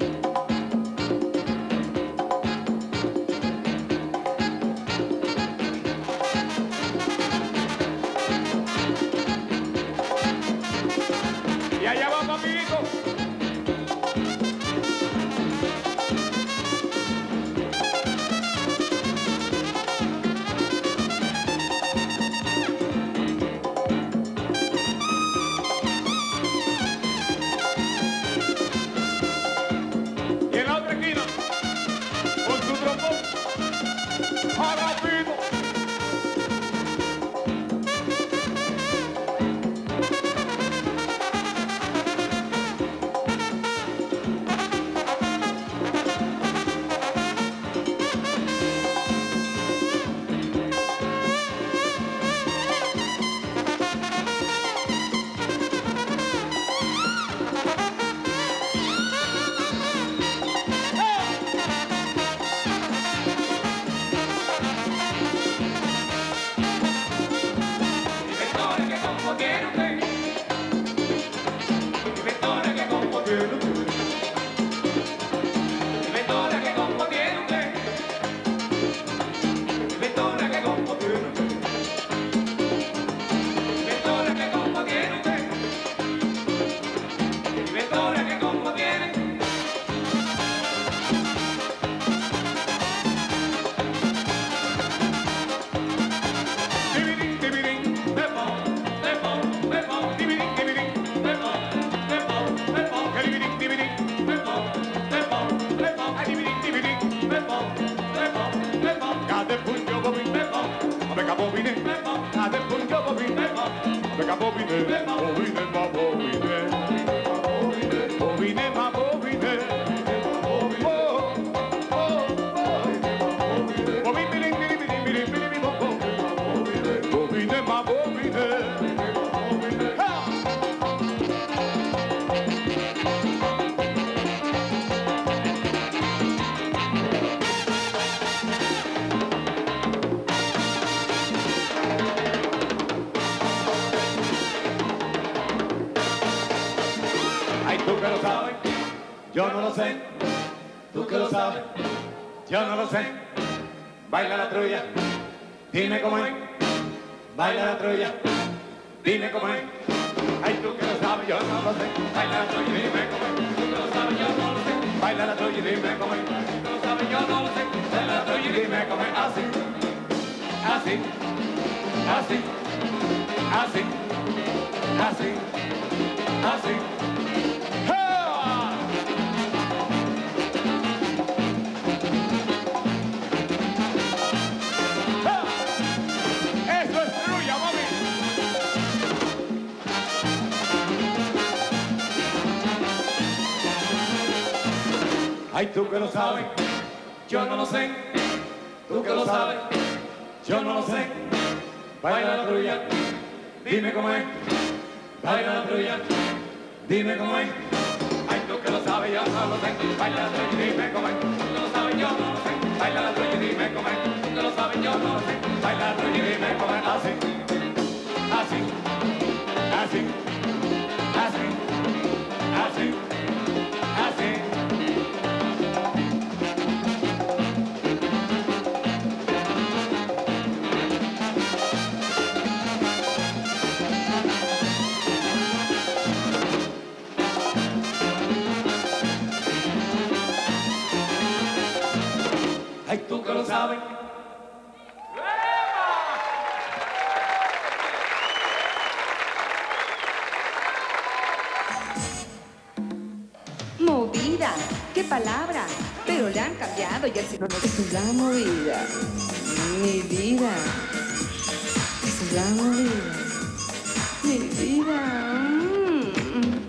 bobine, bobine, ma bobine, bobine, ma bobine, oh, oh, bobine, bobine, bobine, ma bobine. Tú que lo sabes, yo no lo sé. Tú que lo sabes, yo no lo sé. Baila la trulla, dime cómo es. Baila la trulla, dime cómo es. Ay, tú que lo sabes, yo no lo sé. Baila la trulla, dime cómo es. Tú que lo sabes, yo no lo sé. Baila la trulla, dime cómo es. Tú que lo sabes, yo no lo sé. Baila la trulla, dime cómo es. Así, así, así, así, así, así. Ay, tú que lo sabes, yo no lo sé. Tú que lo sabes, yo no lo sé. Baila la trulla, dime cómo es. Baila la trulla, dime cómo es. Ay, tú que lo sabes, yo no lo sé. Baila la trulla, dime cómo es. Tú que lo sabes, yo no lo sé. Baila la trulla, dime cómo es. Tú que lo sabes, yo no lo sé. Baila la trulla, dime cómo es. Así, así, así, así, así, así. Ay, tú que lo sabes. Movida, qué palabra, pero le han cambiado y el signo no es la movida. Mi vida, es la movida. Mi vida. Mm.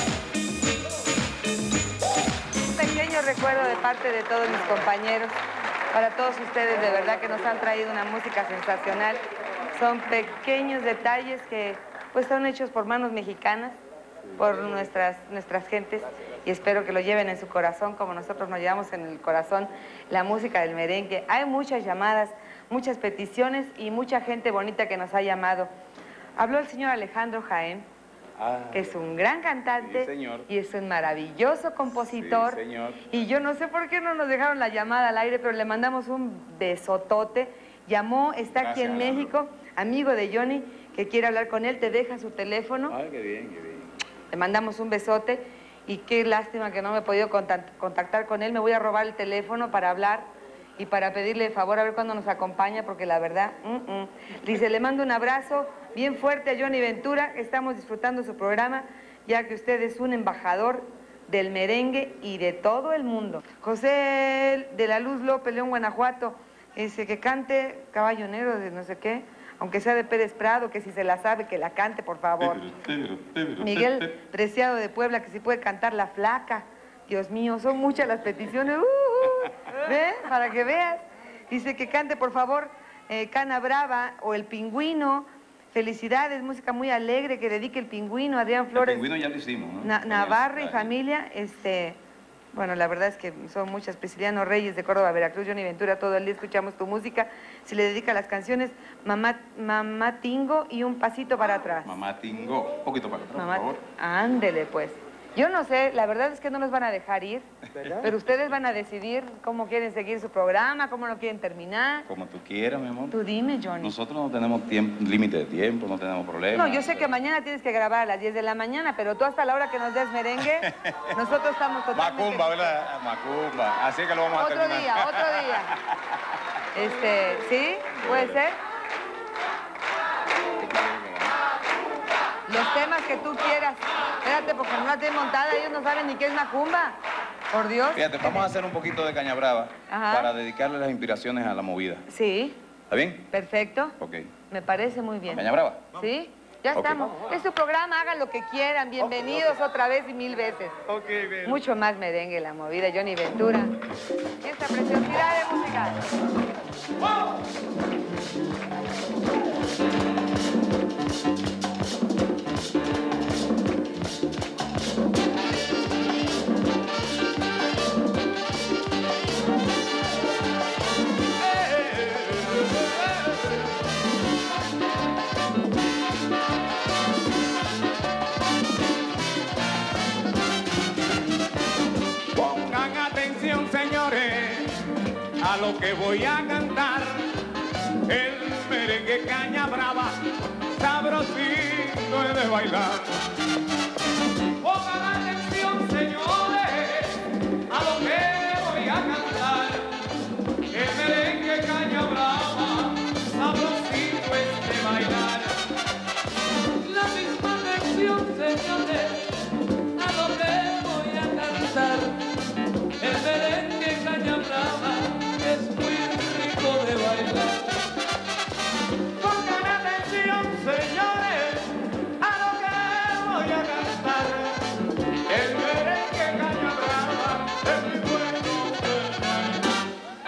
Un pequeño recuerdo de parte de todos mis compañeros, para todos ustedes, de verdad que nos han traído una música sensacional. Son pequeños detalles que pues son hechos por manos mexicanas, por nuestras, nuestras gentes, y espero que lo lleven en su corazón como nosotros nos llevamos en el corazón la música del merengue. Hay muchas llamadas, muchas peticiones y mucha gente bonita que nos ha llamado. Habló el señor Alejandro Jaén, ah, que es un gran cantante, sí, señor, y es un maravilloso compositor. Sí, señor. Y yo no sé por qué no nos dejaron la llamada al aire, pero le mandamos un besotote. Llamó, está Gracias, aquí en Alejandro. México, amigo de Johnny, que quiere hablar con él, te deja su teléfono. Ay, qué bien, qué bien. Le mandamos un besote y qué lástima que no me he podido contactar con él. Me voy a robar el teléfono para hablar y para pedirle favor a ver cuándo nos acompaña, porque la verdad, mm, mm. Dice, le mando un abrazo bien fuerte a Johnny Ventura, que estamos disfrutando su programa, ya que usted es un embajador del merengue y de todo el mundo. José de la Luz López, León, Guanajuato, dice que cante Caballo Negro de no sé qué, aunque sea de Pérez Prado, que si se la sabe, que la cante, por favor. Miguel Preciado de Puebla, que si puede cantar La Flaca. Dios mío, son muchas las peticiones. Uh, uh, ¿Ve? Para que veas. Dice que cante, por favor, eh, Cana Brava o El Pingüino. Felicidades, música muy alegre que dedique El Pingüino, Adrián Flores. El Pingüino ya lo hicimos, ¿no? Na Navarra y familia, este... Bueno, la verdad es que son muchas. Prisciliano Reyes de Córdoba, Veracruz, Johnny Ventura, todo el día escuchamos tu música. Se le dedica las canciones Mamá, Mamá Tingo y Un Pasito para Atrás. Mamá Tingo, un poquito para atrás, Mamá, por favor. Ándele, pues. Yo no sé, la verdad es que no nos van a dejar ir, ¿verdad? Pero ustedes van a decidir cómo quieren seguir su programa, cómo lo quieren terminar. Como tú quieras, mi amor. Tú dime, Johnny. Nosotros no tenemos límite de tiempo, no tenemos problema. No, yo sé que mañana tienes que grabar a las diez de la mañana, pero tú hasta la hora que nos des merengue, nosotros estamos totalmente... Macumba, ¿verdad? Macumba. Así que lo vamos a otro terminar. Otro día, otro día. Este, ¿sí? ¿Puede ser? Los temas que tú quieras. Espérate, porque no la tienen montada, ellos no saben ni qué es macumba. Por Dios. Fíjate, vamos a hacer un poquito de caña brava. Ajá. Para dedicarle las inspiraciones a la movida. Sí. ¿Está bien? Perfecto. Ok. Me parece muy bien. ¿Caña brava? ¿Sí? Ya Ok. estamos. Es su programa, hagan lo que quieran. Bienvenidos Ok, ok. otra vez y mil veces. Ok, bien. Mucho más merengue, la movida, Johnny Ventura. Y esta preciosidad de música. Pongan atención, señores, a lo que voy a cantar. El merengue caña brava, sabrosito es de bailar. Pongan atención, señores, a lo que voy a cantar. El merengue caña brava, sabrosito es de bailar. La misma lección, señores, a lo que voy a cantar. El merengue caña brava es muy rico de bailar. Pongan atención, señores, a lo que voy a cantar. El merengue caña brava es muy bueno de bailar.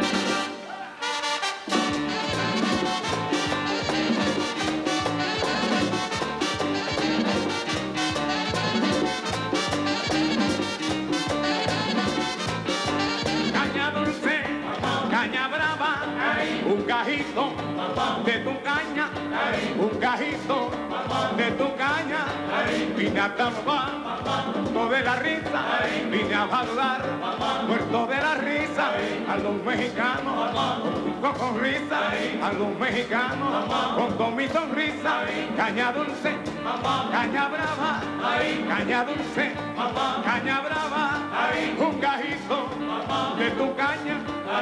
Caña dulce, caña brava, un cajito de tu caña, un cajito de tu caña. Vine a Tampa, muerto de la risa, vine a saludar, muerto de la risa, a los mexicanos, con, con risa, a los mexicanos, con, con mi sonrisa. Caña dulce, caña brava, caña dulce, caña brava, un cajito de tu caña,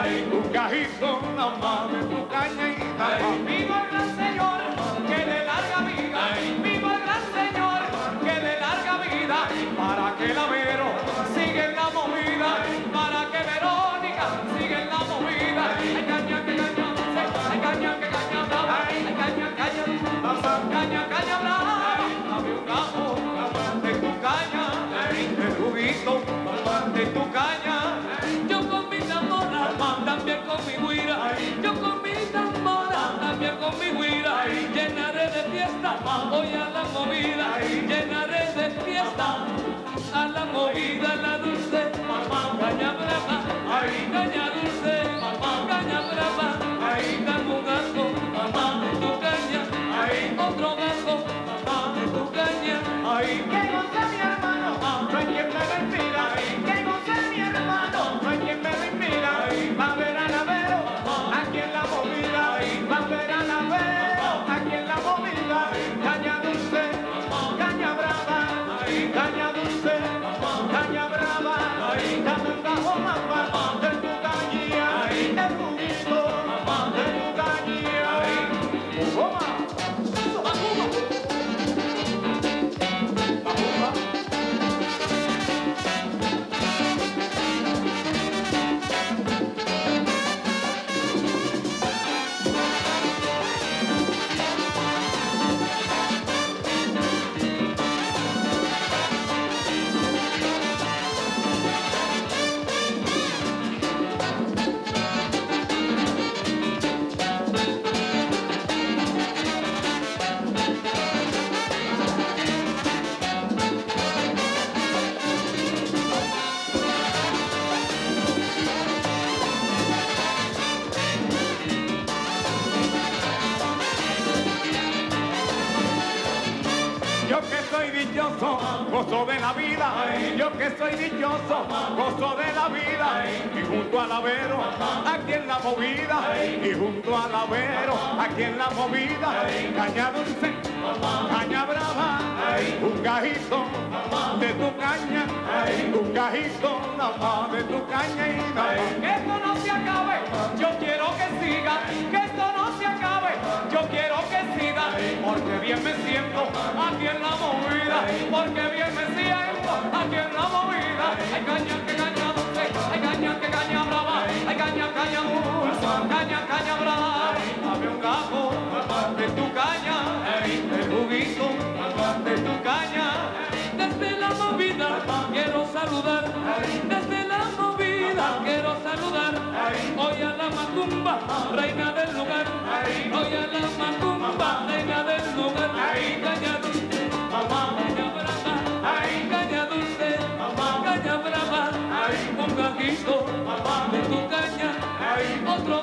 un cajito nada más de tu caña y nada más. Viva el gran señor, que le larga vida. Viva el gran señor, que le larga vida. Para que el Avero siga en la movida. Para que Verónica siga en la movida. Ay, caña, que caña, ay, caña, que caña brava. Ay, caña, caña, caña, caña brava. Dame un gajo de tu caña, El juguito de tu caña. Yo con mi tambora, también con mi guira. Yo con mi tambora, también con mi guira. Llenaré de fiesta hoy a la movida. Llenaré de fiesta a la movida, la dulce caña brava. Caña dulce, caña brava. Dame un gajo de tu caña, otro gajo de tu caña. que goza mi hermano, no hay quien me lo impida. Que goza mi hermano, no hay quien me lo impida. Va a ver a Navero, aquí en la movida. Va a ver a Navero, aquí en la movida. Caña dulce, caña brava, caña dulce, caña brava. Dame un bajo más de tu cañía, el juguito de tu cañía. ¡Toma! Yo que soy dichoso, gozo de la vida. Yo que soy dichoso, gozo de la vida. Y junto al Avero, aquí en la movida. Y junto al Avero, aquí en la movida. Caña dulce, caña brava, un cajito de tu caña, un cajito nada más de tu caña y nada más. Que esto no se acabe, yo quiero que siga, que esto no se acabe, yo quiero que siga, porque bien me siento aquí en la movida, porque bien me siento aquí en la movida. Hay caña, que caña dulce, hay caña, que caña brava, hay caña, caña dulce, caña, caña brava. Dame un gajo de tu caña, el juguito macumba, reina del lugar. Oye la macumba, reina del lugar. Caña dulce, mamá, caña brava, caña dulce, mamá, caña brava, un gajito de tu caña, otro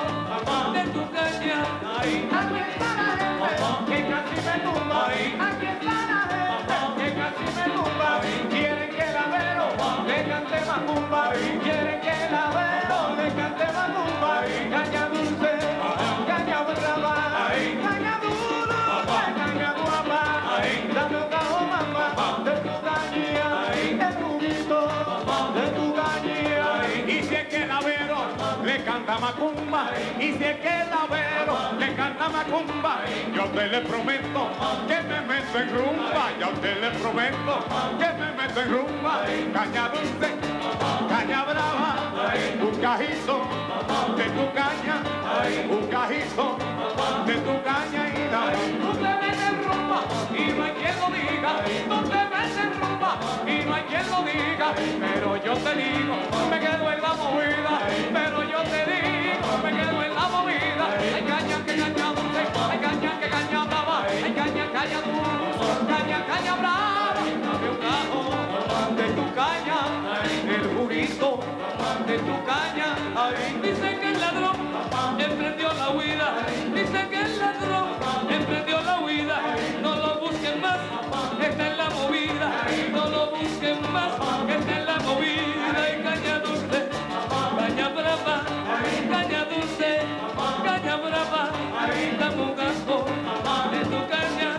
gajo de tu caña. Aquí está la gente que casi me tumba. Aquí está la gente que casi me tumba. Quieren que la vero le cante macumba. Quieren que la vero le cante macumba. Caña dulce, caña brava, caña dulce, caña guapa. Dame un cajo mamá de tu caña, el juguito de tu caña. Y si es que la vero le canta macumba, y si es que la vero le canta macumba, yo a usted le prometo que me meto en rumba, yo a usted le prometo que me meto en rumba. Caña dulce, caña brava, un cajito de tu caña, un cajito de tu caña y dame. Tú te metes en rumba y no hay quien lo diga. Tú te metes en rumba y no hay quien lo diga. Pero yo te digo, me quedo en la movida. Pero yo te digo, me quedo en la movida. Hay caña que caña dulce, hay caña que caña brava, hay caña caña dulce, caña caña brava. Dame un gajo de tu caña, el juguito de tu caña. Dice que el ladrón emprendió la huida. Dice que el ladrón emprendió la huida. No lo busquen más, está en la movida. No lo busquen más, está en la movida. Y caña dulce, caña brava, caña dulce, caña brava. Dame un gajo de tu caña,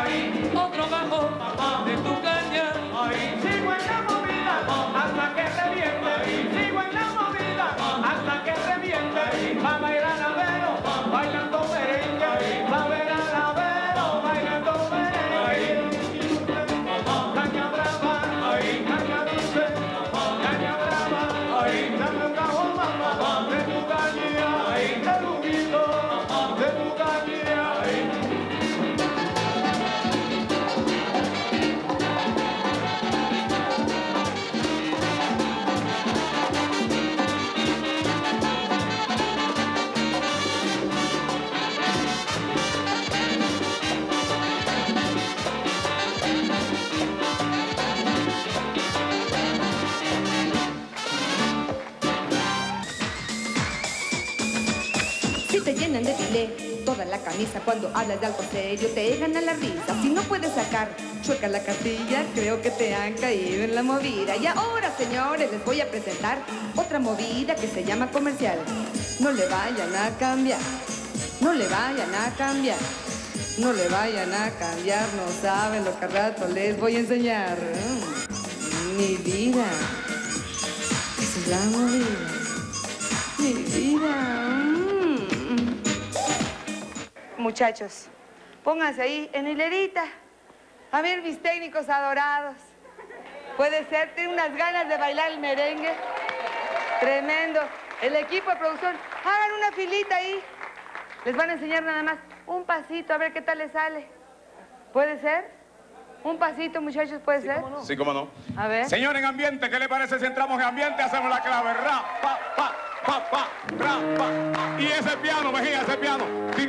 otro gajo de tu caña. Sigo en la movida hasta que reviente. Sigo en la movida hasta que reviente. Va a bailar a vero bailando merengue. Va a bailar a vero bailando merengue. Caña brava, caña dulce, caña brava. Dame un cajo mamá de tu caña, el juguito de tu caña. Si te llenan de dile toda la camisa cuando hablas de algo serio, te gana la risa. Si no puedes sacar chueca la cartilla, creo que te han caído en la movida. Y ahora, señores, les voy a presentar otra movida que se llama comercial. No le vayan a cambiar, no le vayan a cambiar, no le vayan a cambiar, no saben lo que al rato les voy a enseñar. Mm, mi vida, esa es la movida, mi vida. Mm. Muchachos, pónganse ahí en hilerita. A ver, mis técnicos adorados. Puede ser, tienen unas ganas de bailar el merengue. Tremendo. El equipo de producción, hagan una filita ahí. Les van a enseñar nada más un pasito, a ver qué tal les sale. ¿Puede ser? Un pasito, muchachos, ¿puede ser? ¿Cómo no? Sí, cómo no. A ver. Señor, en ambiente, ¿qué le parece si entramos en ambiente? Hacemos la clave. Ra, pa, pa, pa, pa, ra, pa. Y ese piano, Mejía, ese piano.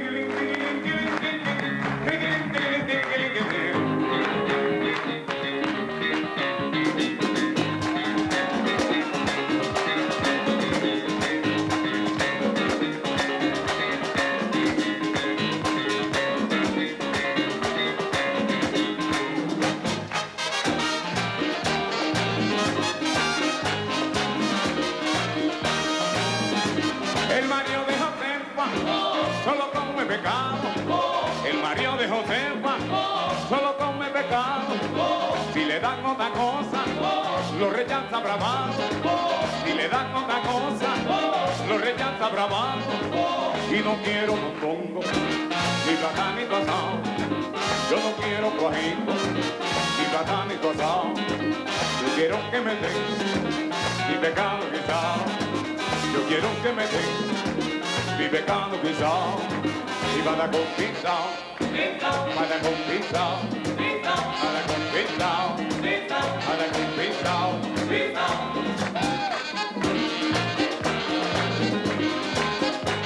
El marido de Josefa solo come pecado. El marido de Josefa solo come pecado. Si le dan otra cosa, lo rechaza bravado. Si le dan otra cosa, lo rechaza bravado. Y no quiero mondongo, ni platanito asado. Yo no quiero cuajito, ni platanito asado. Yo quiero que me den mi pecado guisado. Yo quiero que me den mi pecado guisado. Y para con pisao, para con pisao, para con pisao, para con pisao.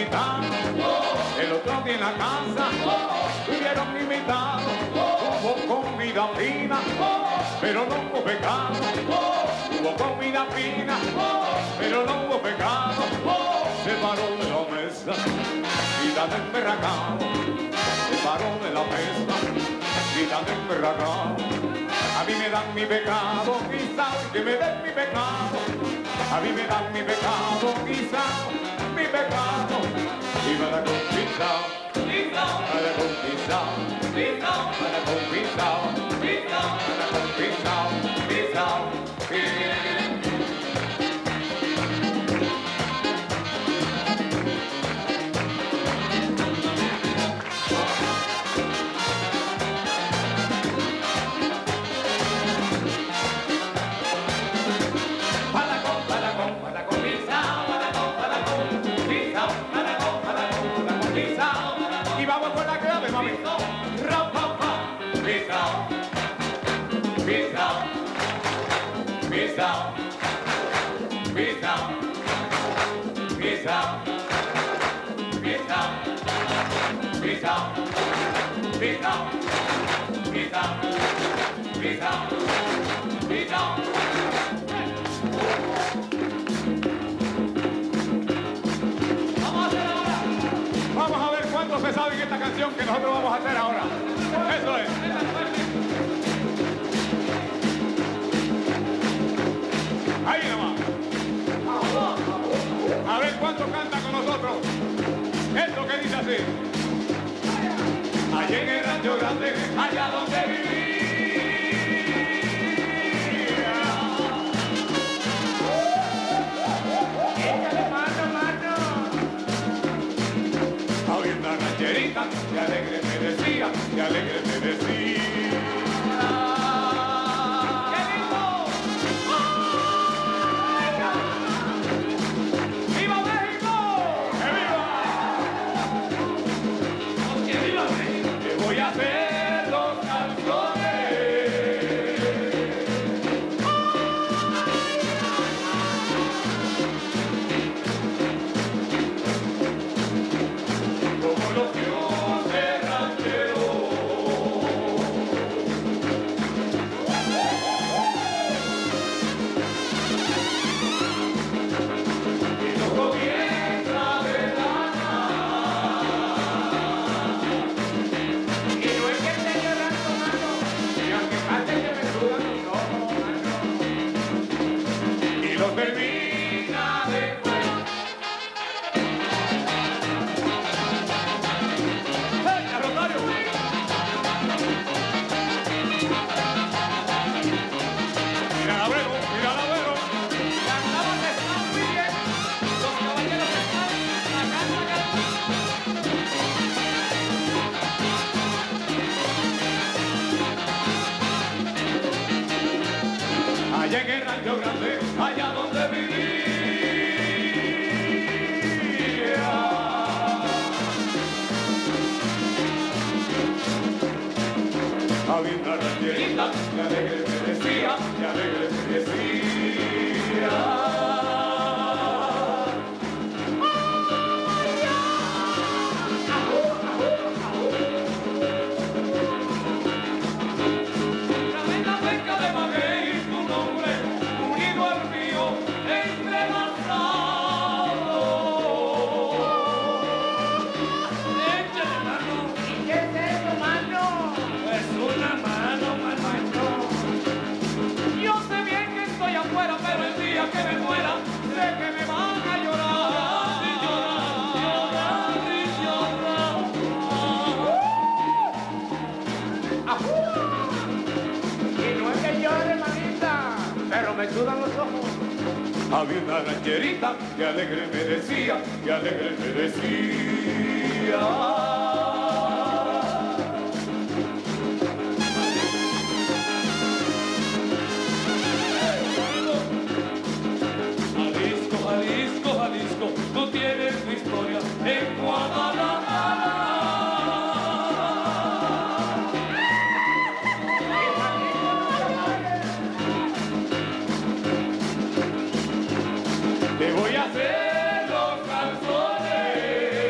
gitano, el otro día en la casa, tuvieron invitado, hubo comida fina, pero no hubo pecado, hubo comida fina, pero no hubo pecado, se paró de la mesa, gritando emberracado, se paró de la mesa, gritando emberracado. A mí me dan mi pecado, quizás que me den mi pecado. A mí me dan mi pecado, quizás mi pecado. Y me la confisado, me la confisado, me la confisado, me la confisado, confisado. Vamos a ver cuántos se saben esta canción que nosotros vamos a hacer ahora. Eso es. Ahí nomás. A ver cuántos cantan con nosotros. Esto que dice así. Allá en el rancho grande, allá donde viví. Que alegre me decía, que alegre me decía. ¡Qué lindo! ¡Viva México! ¡Que viva! ¡Que viva México! Que voy a hacer los calzones. Como los que allá en el rancho grande, allá donde vivía. Había una rancherita que alegre me decía, que alegre me decía. Me sudan los ojos. Había una rancherita que alegre me decía, que alegre me decía. Jalisco, Jalisco, Jalisco, tú tienes tu historia en Guadalajara. Te voy a hacer los calzones.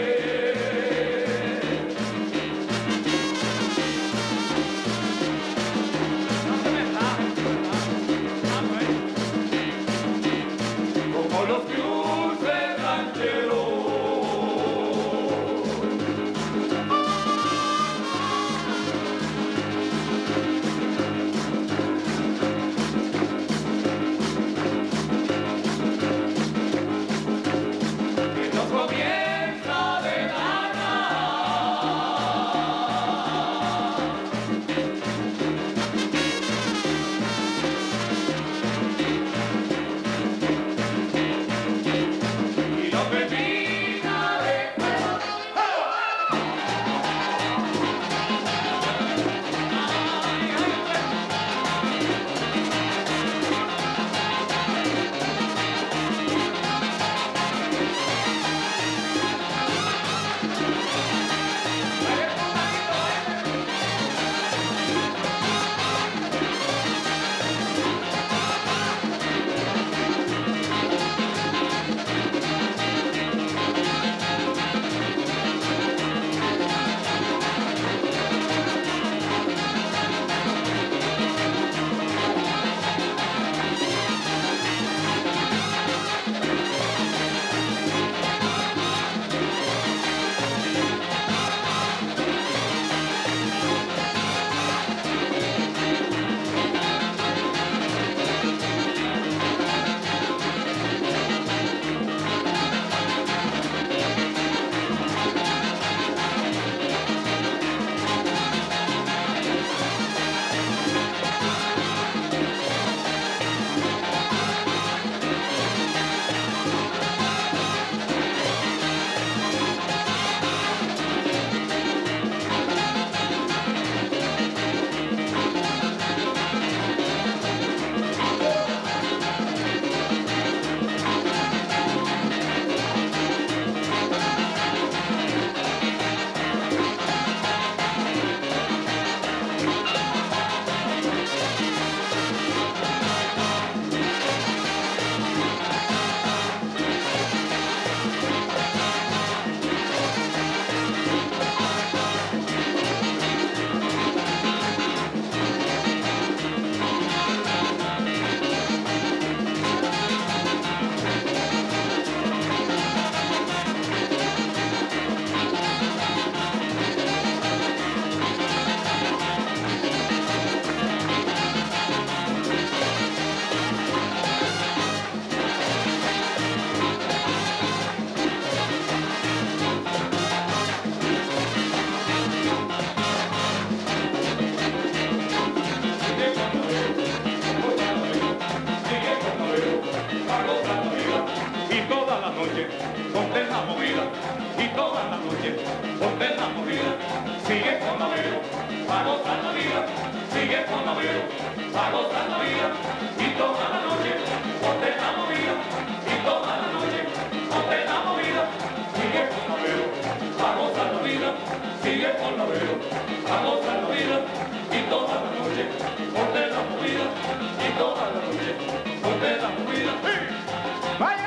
noche, ponte la movida. Y toda la noche, ponte la movida. Sigue con la veo, a gozar la vida. Sigue con la veo, a gozar la vida. Y toda la noche, ponte la movida. Y toda la noche, ponte la movida. Sigue con la veo, a gozar la vida. Sigue con la veo, a gozar la vida. Y toda la noche, ponte la movida. Y toda la noche, ponte la movida. ¡Vaya!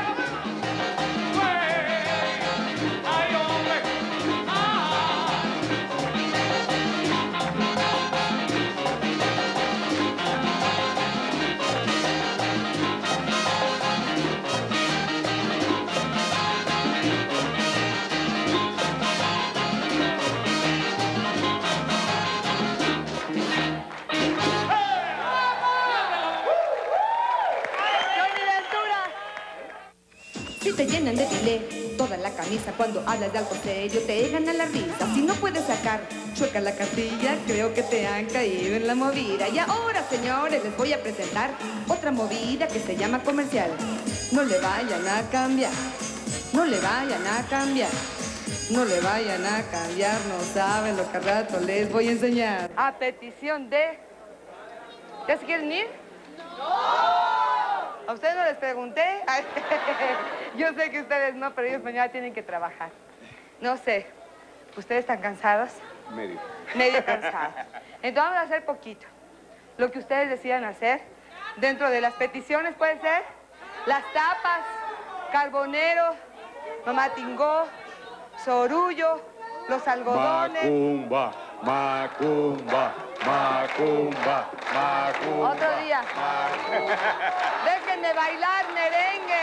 Te llenan de dile toda la camisa cuando hablas de algo serio, te gana la risa. Si no puedes sacar chueca la cartilla, creo que te han caído en la movida. Y ahora, señores, les voy a presentar otra movida que se llama comercial. No le vayan a cambiar, no le vayan a cambiar, no le vayan a cambiar, no saben lo que al rato les voy a enseñar. A petición de... ¿Ya se quieren ir? ¡No! ¿A ustedes no les pregunté? Ay, yo sé que ustedes no, pero ellos mañana tienen que trabajar. No sé, ¿ustedes están cansados? Medio. Medio cansados. Entonces vamos a hacer poquito. Lo que ustedes decidan hacer. Dentro de las peticiones puede ser las tapas, carbonero, mamá tingó, sorullo, los algodones. Macumba, macumba, macumba, macumba. Otro día. Déjenme bailar merengue.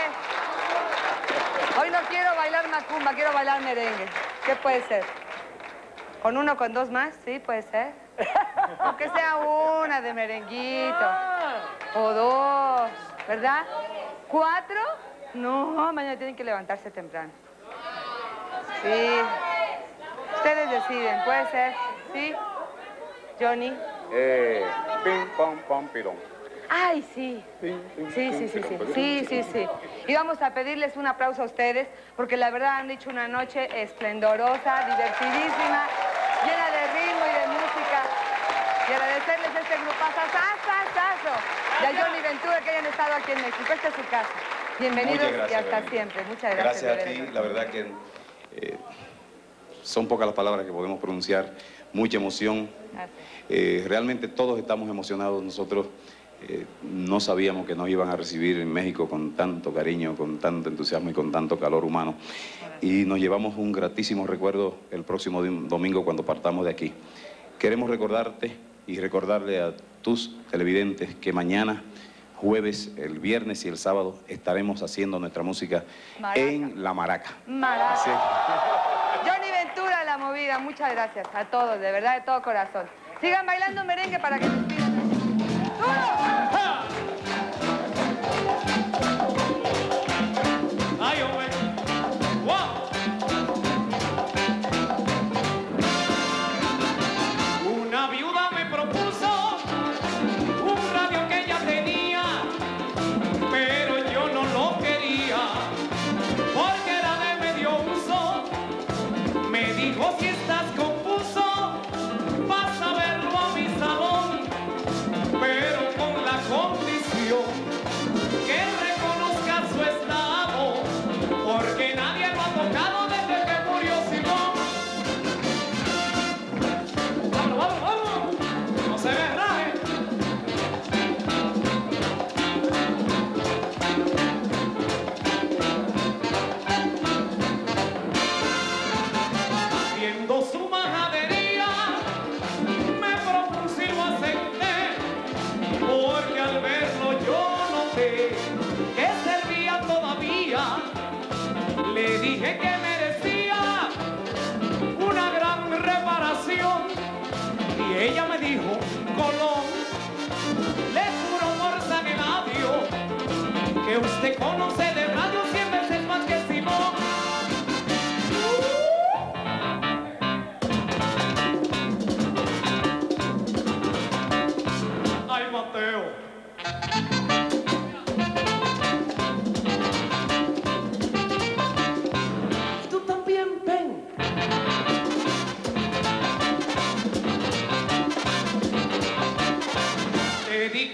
Hoy no quiero bailar macumba, quiero bailar merengue. ¿Qué puede ser? ¿Con uno, con dos más? Sí, puede ser. Aunque sea una de merenguito. O dos, ¿verdad? ¿Cuatro? No, mañana tienen que levantarse temprano. Sí. Ustedes deciden, puede ser. ¿Sí? Johnny. Eh, ping, pong, pom, pirón. Ay, sí. Sí, sí, sí, sí. Sí, sí, sí. Y vamos a pedirles un aplauso a ustedes, porque la verdad han dicho una noche esplendorosa, divertidísima, llena de ritmo y de música. Y agradecerles a este grupazo, y a Johnny Ventura que hayan estado aquí en México. Esta es su casa. Bienvenidos gracias, y hasta Verónica. siempre. Muchas gracias. Gracias a ti, la verdad que eh, son pocas las palabras que podemos pronunciar, mucha emoción. Eh, realmente todos estamos emocionados. Nosotros eh, no sabíamos que nos iban a recibir en México con tanto cariño, con tanto entusiasmo y con tanto calor humano. Y nos llevamos un gratísimo recuerdo el próximo domingo cuando partamos de aquí. Queremos recordarte y recordarle a tus televidentes que mañana, jueves, el viernes y el sábado estaremos haciendo nuestra música Maraca. en La Maraca. Maraca. Sí. Johnny Ventura, La Movida, muchas gracias a todos, de verdad, de todo corazón. Sigan bailando merengue para que nos pidan. Ay, hombre. Wow. Una viuda me propuso un radio que ella tenía, pero yo no lo quería porque era de medio uso. Me dijo: si estás confuso, vas a verlo a mi salón.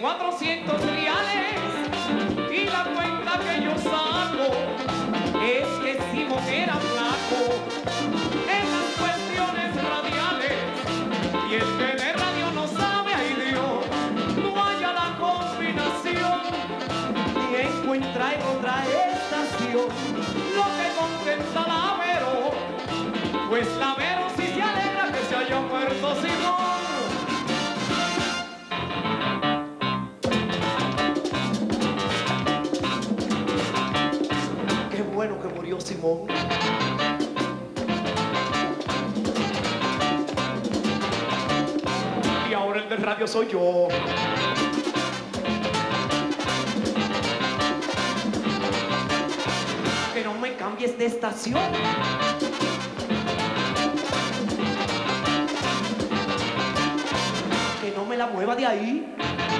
cuatrocientos reales y la cuenta que yo saco es que Simón era flaco en las cuestiones radiales y el que de radio no sabe, ay Dios, no haya la combinación y encuentra en otra estación lo que contenta la Vero, pues la Vero sí se alegra que se haya muerto Simón. Bueno que murió Simón. Y ahora el del radio soy yo. Que no me cambies de estación. Que no me la mueva de ahí.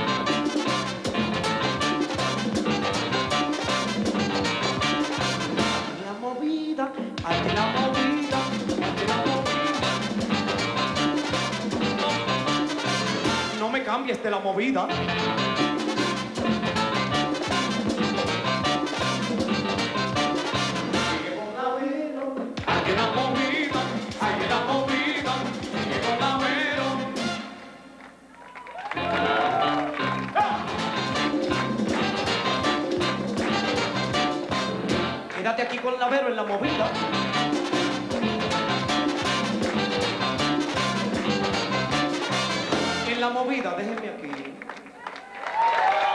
Hay que la movida, hay que la movida. No, no me cambies de la movida. Sigue con la Vero, hay que la movida, hay que la movida. Sigue con la Vero. Quédate aquí con la Vero en la movida. En la movida, déjenme aquí.